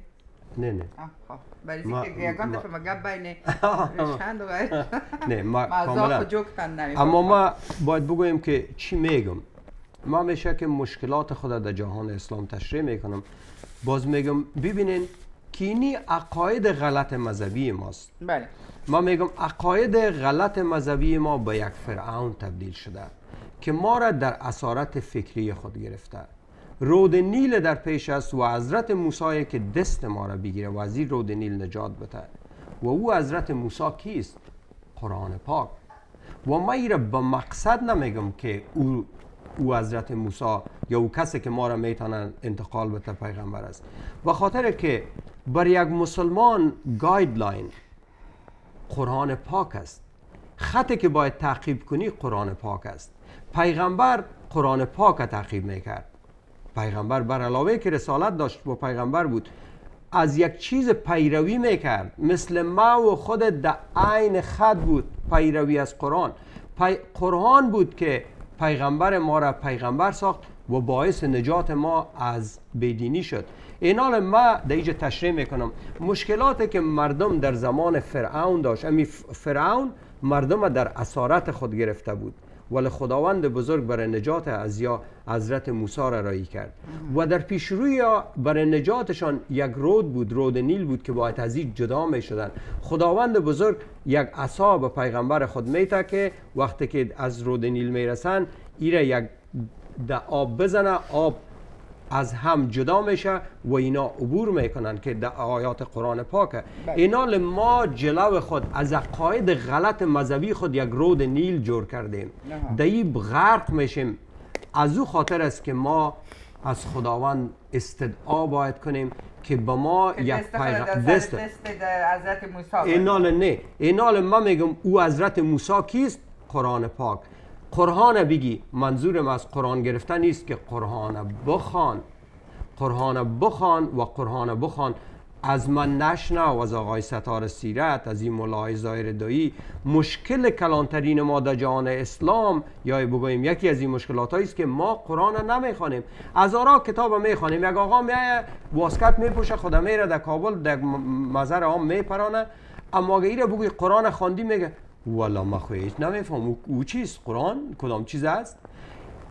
نه نه برای اینکه یگان دفعه ما گپ بین رشند و غیر نه ما کاملا. اما ما باید بگوییم که چی میگم. ما میشه که مشکلات خود در جهان اسلام تشریح میکنم. باز میگم ببینین که اینی عقاید غلط مذهبی ماست. بله. ما میگم عقاید غلط مذهبی ما به یک فرعون تبدیل شده که ما را در اسارت فکری خود گرفته. رود نیل در پیش است و حضرت موسی که دست ما را بگیره و از این رود نیل نجات بده. و او حضرت موسی کیست؟ قرآن پاک. و ما ایره به مقصد نمیگم که او او حضرت موسی یا او کسی که ما را میتونن انتقال بده پیغمبر است. و خاطر که بر یک مسلمان گایدلاین قرآن پاک است. خطی که باید تعقیب کنی قرآن پاک است. پیغمبر قرآن پاک را تعقیب میکرد. پیغمبر بر علاوه که رسالت داشت و پیغمبر بود، از یک چیز پیروی میکرد. مثل ما و خود در عین خط بود پیروی از قرآن. پی... قرآن بود که پیغمبر ما را پیغمبر ساخت و باعث نجات ما از بدینی شد. اینال ما در اینجا تشریح میکنم مشکلاتی که مردم در زمان فرعون داشت. امی فرعون مردم در اسارت خود گرفته بود، ولی خداوند بزرگ برای نجات از یا حضرت موسی را رایی کرد و در پیشروی برای نجاتشان یک رود بود، رود نیل بود که باید از این جدا می شدن. خداوند بزرگ یک عصا به پیغمبر خود میته که وقتی که از رود نیل میرسن ایره یک در آب بزنه، آب از هم جدا میشه و اینا عبور میکنن که در آیات قرآن پاکه. اینا ما جلو خود از عقاید غلط مذهبی خود یک رود نیل جور کردیم، دایب غرق میشیم. از او خاطر است که ما از خداوند استدعا باید کنیم که به ما یک پیغمبر دست حضرت موسی. اینال نه، اینال ما میگم او حضرت موسی کیست؟ قرآن پاک. قرآن بگی، منظورم از قرآن گرفتن نیست که قرآن بخوان. قرآن بخوان و قرآن بخوان. از من نشنو، از آقای ستار سیرت، از این مولای ظاهر دایی. مشکل کلانترین ما در جهان اسلام یا بگوییم یکی از این مشکلات است که ما قرآن نمیخوانیم. از آرا کتاب میخوانیم. یک آقا میایه واسکت میپوشه، خدا میره در کابل در مزار عام میپرانه، اما اگه ایره بگوی قرآن خواندی میگه والا ما خواهیش نمیفهم او, او چیست؟ قرآن کدام چیز است؟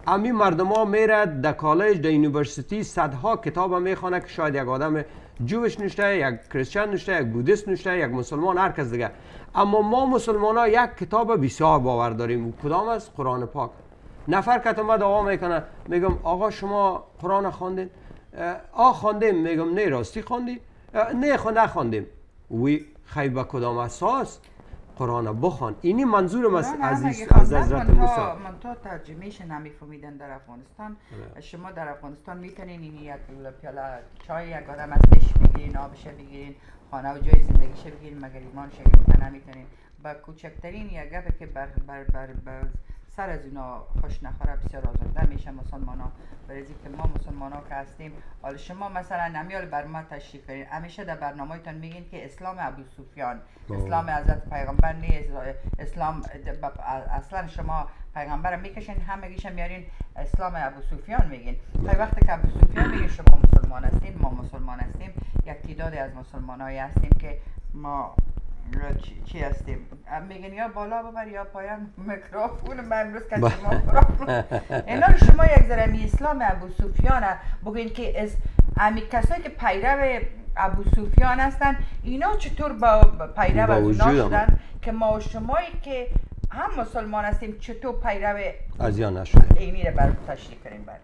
امی مردم ها میره در کالج در یونیورسیتی صدها کتاب میخونه که شاید یک آدم جوش نوشته، یک کریستیان نوشته، یک بودیست نوشته، یک مسلمان، هر کس دیگه. اما ما مسلمان ها یک کتاب بسیار باور داریم. کدام است؟ قرآن پاک. نفر که اومد دعوا میکنه، میگم آقا شما قرآن خواندین؟ آ خواندیم. میگم نه راستی خواندی؟ نه خو نخواندیم. وی خی به کدام اساس؟ قرآن بخوان. اینی منظورم از از از حضرت موسی. من تا ترجمهش نمیفهمیدن در افغانستان. شما در افغانستان میتونین این یک پیاله چای یک آدم ازش بگیرین، آبش بگیرین، خانه و جای زندگیش بگیرین، مگر ایمان شریف نمیتونین. با کوچکترین یک گپ که بر بر بر, بر سر از اونا خوش نخوره بسیار آزرده میشه مسلمان ها. برای که ما مسلمان ها که هستیم، حالا شما مثلا نمیال بر ما تشریف کنین، همیشه در برنامه‌تون میگین که اسلام ابو سفیان، اسلام حضرت پیغمبر نیست، اسلام اصلا شما پیغمبر میکشین، همگیش میارین اسلام ابو سفیان میگین. تا وقتی که ابو سفیان میگین شما مسلمان هستین، ما مسلمان هستیم، یک تعدادی از مسلمانایی هستیم که ما چی, چی هستیم. میگن یا بالا ببر یا پایان میکروفون. من امروز که شما اینا رو شما یک ذره اسلام ابو سفیان بگین که از امی کسایی که پیرو ابو سفیان هستن، اینا چطور با پیرو از اونا شدن که ما و شمایی که هم مسلمان هستیم چطور پیرو از یا نشده؟ اینی رو بر تشریح کنیم. بر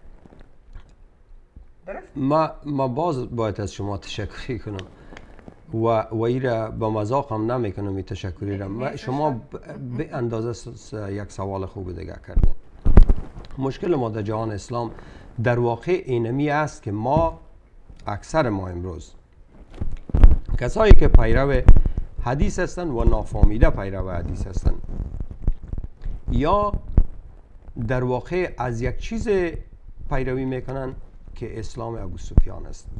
درست؟ ما ما باز باید از شما تشکری کنم و و ایره با مذاق هم نمی کنم این تشکری را. شما به اندازه یک سوال خوب دیگه کردین. مشکل ما در جهان اسلام در واقع اینمی است که ما اکثر ما امروز کسایی که پیرو حدیث هستند و نافهمیده پیرو حدیث هستند، یا در واقع از یک چیز پیروی میکنن که اسلام ابو سفیان است.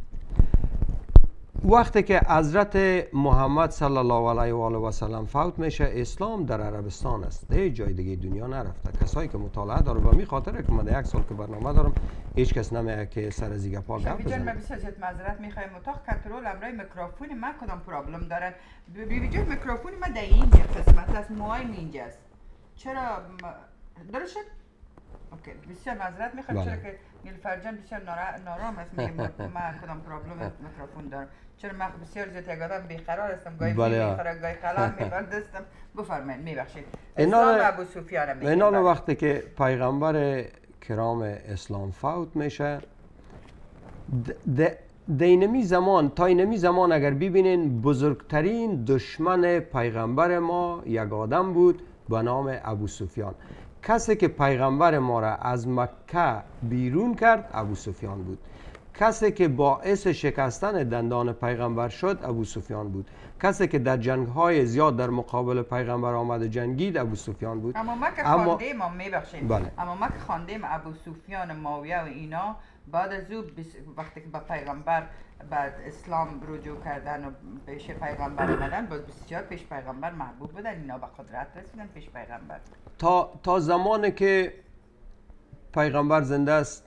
وقتی که حضرت محمد صلی الله علیه و آله و سلم فوت میشه، اسلام در عربستان است، در جای دیگه دنیا نرفته. کسایی که مطالعه داره و می خاطره که من یک سال که برنامه دارم هیچ کس نمیگه که سر از دیگه پا گپ بزنه. من بسیار زیاد معذرت میخوایم، اتاق کنترل امرای میکروفون من کدام پرابلم دارن. ببینید میکروفون من در اینجا قسمت از موهای اینجاست. چرا درست شد؟ اوکی، بسیار معذرت میخوام چرا که نیلوفر جان بسیار نارام است. میگم من کدام پرابلم میکروفون دارم. چرا من بسیار زیاد یک آدم بیقرار هستم، گاهی میخوره گاهی قلم میبردستم. بفرمایید. میبخشید. اسلام ابو سفیان میگه. اینال وقتی که پیغمبر کرام اسلام فوت میشه، دینمی زمان تا اینمی زمان اگر ببینین بزرگترین دشمن پیغمبر ما یک آدم بود به نام ابو سفیان. کسی که پیغمبر ما را از مکه بیرون کرد ابو سفیان بود. کسی که باعث شکستن دندان پیغمبر شد ابو سفیان بود. کسی که در جنگ‌های زیاد در مقابل پیغمبر آمد و جنگید ابو سفیان بود. اما ما که خواندیم، ما میبخشید، بله. اما ما که خواندیم ابو سفیان، معاویه و اینا بعد از او وقتی که با پیغمبر بعد اسلام رجوع کردن و پیش پیغمبر آمدن، باز بسیار پیش پیغمبر محبوب بودن، اینا به قدرت رسیدن پیش پیغمبر. تا تا زمانی که پیغمبر زنده است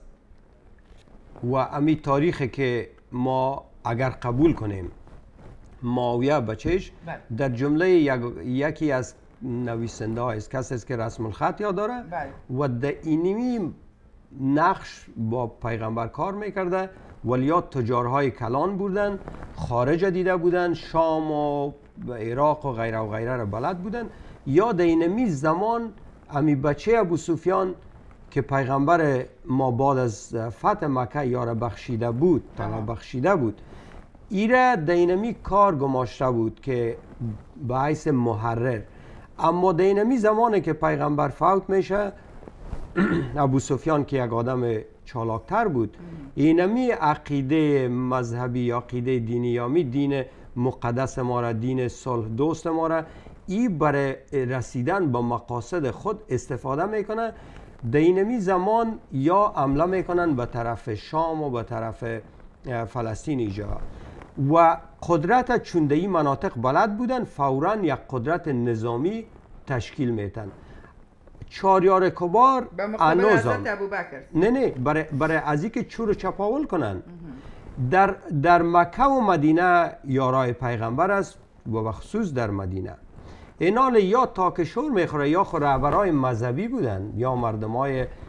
و امی تاریخی که ما اگر قبول کنیم معاویه بچهش در جمله یک، یکی از نویسنده ها است، کسی است که رسم الخط یاد داره و در اینمی نقش با پیغمبر کار میکرده. ولیا تجارهای کلان بودن، خارج دیده بودن، شام و عراق و غیره و غیره را بلد بودن. یا در اینمی زمان امی بچه ابو سفیان که پیغمبر ما بعد از فتح مکه یاره بخشیده بود، تنها بخشیده بود، ایره در اینمی کار گماشته بود که به حیث محرر. اما در اینمی زمانی که پیغمبر فوت میشه، ابو سفیان که یک آدم چالاکتر بود، اینمی عقیده مذهبی، عقیده دینی یامی، دین مقدس ما را، دین صلح دوست ما را، ای برای رسیدن به مقاصد خود استفاده میکنه. در اینمی زمان یا حمله میکنن به طرف شام و به طرف فلسطین ایجا و قدرت چون در این مناطق بلد بودن، فوراً یک قدرت نظامی تشکیل میتن. چاریار کبار انوزان نه نه برای برای ازی که چور چپاول کنن در در مکه و مدینه یارای پیغمبر است و بخصوص در مدینه. اینال یا تاکشور میخوره یا خو رهبرای مذهبی بودن یا مردمای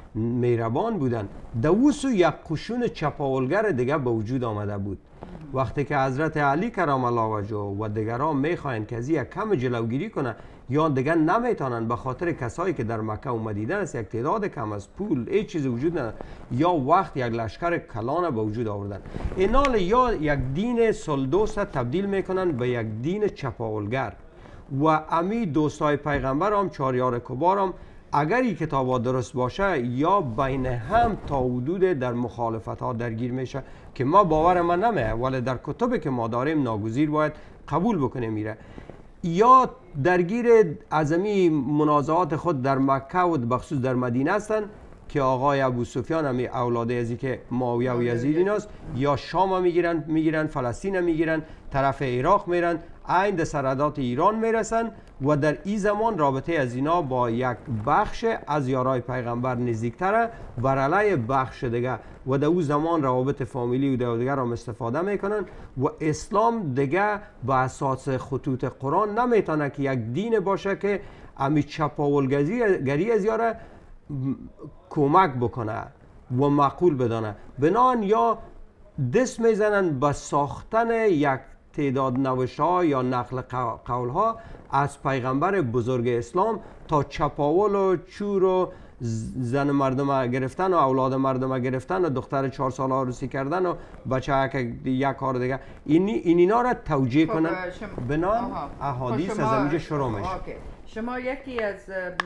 مهربان بودن. دوسو یک قشون چپاولگر دیگه به وجود آمده بود. وقتی که حضرت علی کرام الله وجهه و دیگران میخواین که از یک کم جلوگیری کنه یا دیگه نمیتونن به خاطر کسایی که در مکه اومدیدن است، یک تعداد کم از پول هیچ چیز وجود نداره، یا وقت یک لشکر کلان به وجود آوردن، اینال یا یک دین سلدوست تبدیل میکنن به یک دین چپاولگر. و امی دوستای پیغمبر هم چاریار کبار هم اگر این کتاب درست باشه یا بین هم تا حدود در مخالفت ها درگیر میشه که ما باور من نمیه، ولی در کتبی که ما داریم ناگزیر باید قبول بکنیم میره، یا درگیر ازمی منازعات خود در مکه و بخصوص در مدینه هستن که آقای ابو سفیان همی اولاده ازی که معاویه و یزید ایناست، یا شام میگیرن میگیرن فلسطین میگیرن، طرف عراق میرن، عین سرحدات ایران میرسن و در این زمان رابطه از اینا با یک بخش از یارای پیغمبر نزدیکتره بر علیه بخش دیگه و در اون زمان روابط فامیلی و دیگر هم استفاده میکنن و اسلام دیگه به اساس خطوط قرآن نمیتونه که یک دین باشه که امی چپاولگری از یاره کمک بکنه و معقول بدانه. بنان یا دست میزنن به ساختن یک تعداد نوشته ها یا نقل قول ها از پیغمبر بزرگ اسلام تا چپاول و چور و زن مردم گرفتن و اولاد مردم گرفتن و دختر چهار ساله عروسی کردن و بچه که یک کار دیگه این اینا را توجیه کنن بنان احادیث از اینجا شروع میشه. شما یکی از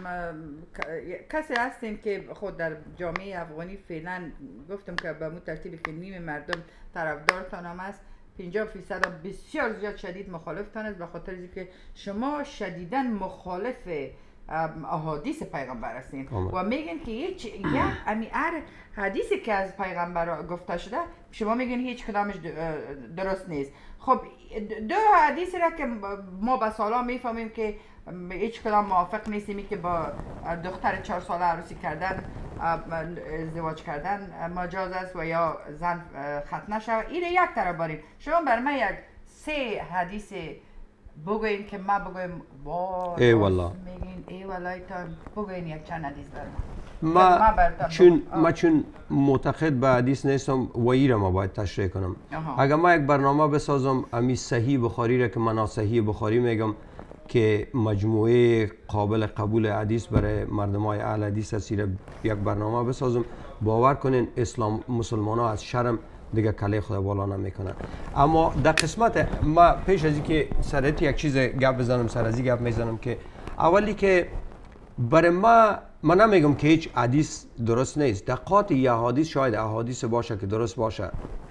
کسی هستین که خود در جامعه افغانی فعلا گفتم که به مو ترتیبی که نیم مردم طرفدارتان هم است، پنجاه فیصد هم بسیار زیاد شدید مخالفتان است، به خاطر اینکه شما شدیداً مخالف احادیث پیغمبر هستین و میگن که هیچ یک امی هر حدیثی که از پیغمبر گفته شده شما میگن هیچ کدامش درست نیست. خب دو حدیثی را که ما به سالا میفهمیم که هیچ کدام موافق نیستیم که با دختر چهار ساله عروسی کردن ازدواج کردن مجاز است و یا زن ختنه شود، این یک طرف باریم. شما بر من یک سه حدیث بگوین که ما بگویم وای ای والله میگین ای والله تا بگوین یک چند حدیث بر ما ما چون ما چون معتقد به حدیث نیستم و ای را ما باید تشریح کنم. اگر ما یک برنامه بسازم امی صحیح بخاری را که من صحیح بخاری میگم که مجموعه قابل قبول حدیث برای مردم های اهل حدیث است، یک برنامه بسازم، باور کنین اسلام مسلمان ها از شرم دیگه کله خدا بالا نمیکنن. اما در قسمت ما پیش از اینکه سرت یک چیز گپ بزنم سر از این گپ میزنم که اولی که برای ما من نمیگم که هیچ حدیث درست نیست، در قاطع یه حدیث شاید احادیث باشه که درست باشه،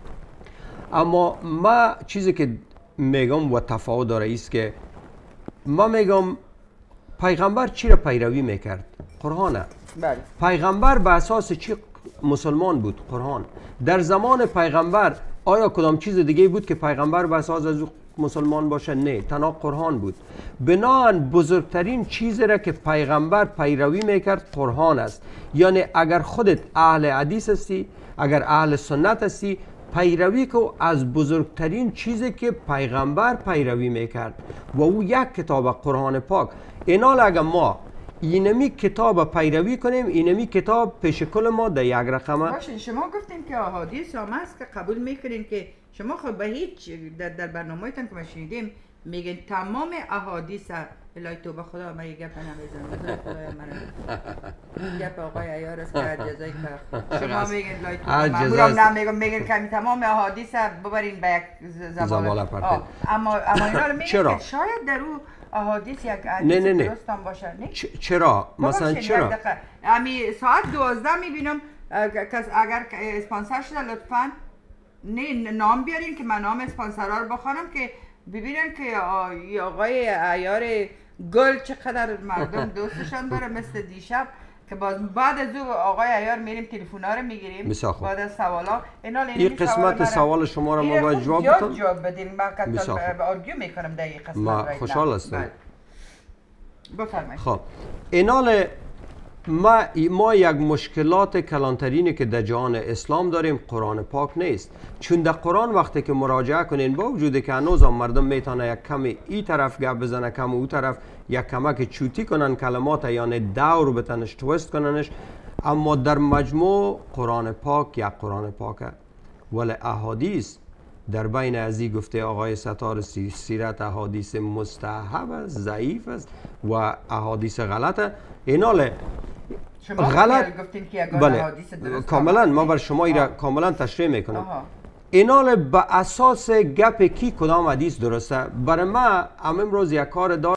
اما ما چیزی که میگم و تفاوت داره است که ما میگم پیغمبر چی را پیروی میکرد؟ قرآنه. بله. پیغمبر به اساس چی مسلمان بود؟ قرآن. در زمان پیغمبر آیا کدام چیز دیگه بود که پیغمبر به اساس از مسلمان باشه؟ نه، تنها قرآن بود. بنابراین بزرگترین چیزی را که پیغمبر پیروی میکرد قرآن است. یعنی اگر خودت اهل حدیث هستی، اگر اهل سنت هستی، پیروی که از بزرگترین چیزی که پیغمبر پیروی میکرد و او یک کتاب قرآن پاک. اینال اگر ما اینمی کتاب پیروی کنیم، اینمی کتاب پیش کل ما در یک رقمه. باشه شما گفتین که احادیث هم هست که قبول میکنین که شما خب به هیچ در, در برنامه‌تان که ما شنیدیم میگن تمام احادیث الهی توبه خدا من یک گپ نمیزنم خدای من گپ آقای عیار است که جزایی که شما میگن الهی توبه من نمیگم میگن که تمام احادیث ببرین به یک زبان اما اما اینا رو میگن که شاید در او احادیث یک حدیث درست هم باشه. نه چرا مثلا چرا امی ساعت دوازده میبینم کس اگر اسپانسر شده لطفاً نه نام بیارین که من نام اسپانسرها رو بخوانم که ببینن که آقای عیار گل چقدر مردم دوستشان داره مثل دیشب که باز بعد از او آقای عیار میریم تلفن‌ها رو میگیریم بعد از سوالا اینا این قسمت سوال شما رو ما باید جواب بدیم جواب بدیم من کاتل آرگیو میکنم در این قسمت ما خوشحال هستم. بفرمایید. خب اینال ما ما یک مشکلات کلانترینی که در جهان اسلام داریم قرآن پاک نیست، چون در قرآن وقتی که مراجعه کنین با وجودی که هنوز هم مردم میتونه یک کمی این طرف گپ بزنه کم اون طرف یک کمک چوتی کنن کلمات یعنی دور بتنش تویست کننش، اما در مجموع قرآن پاک یک قرآن پاکه، ولی احادیث در بین ازی گفته آقای ستار سیرت احادیث مستحب است، ضعیف است و احادیث غلطه. اینال شما غلط گفتین که یگان بله احادیث درست کاملا ما آمد. بر شما ایرا آه. کاملا تشریح میکنم. آها. اینال به اساس گپ کی کدام حدیث درسته؟ برای ما هم امروز یک کار دار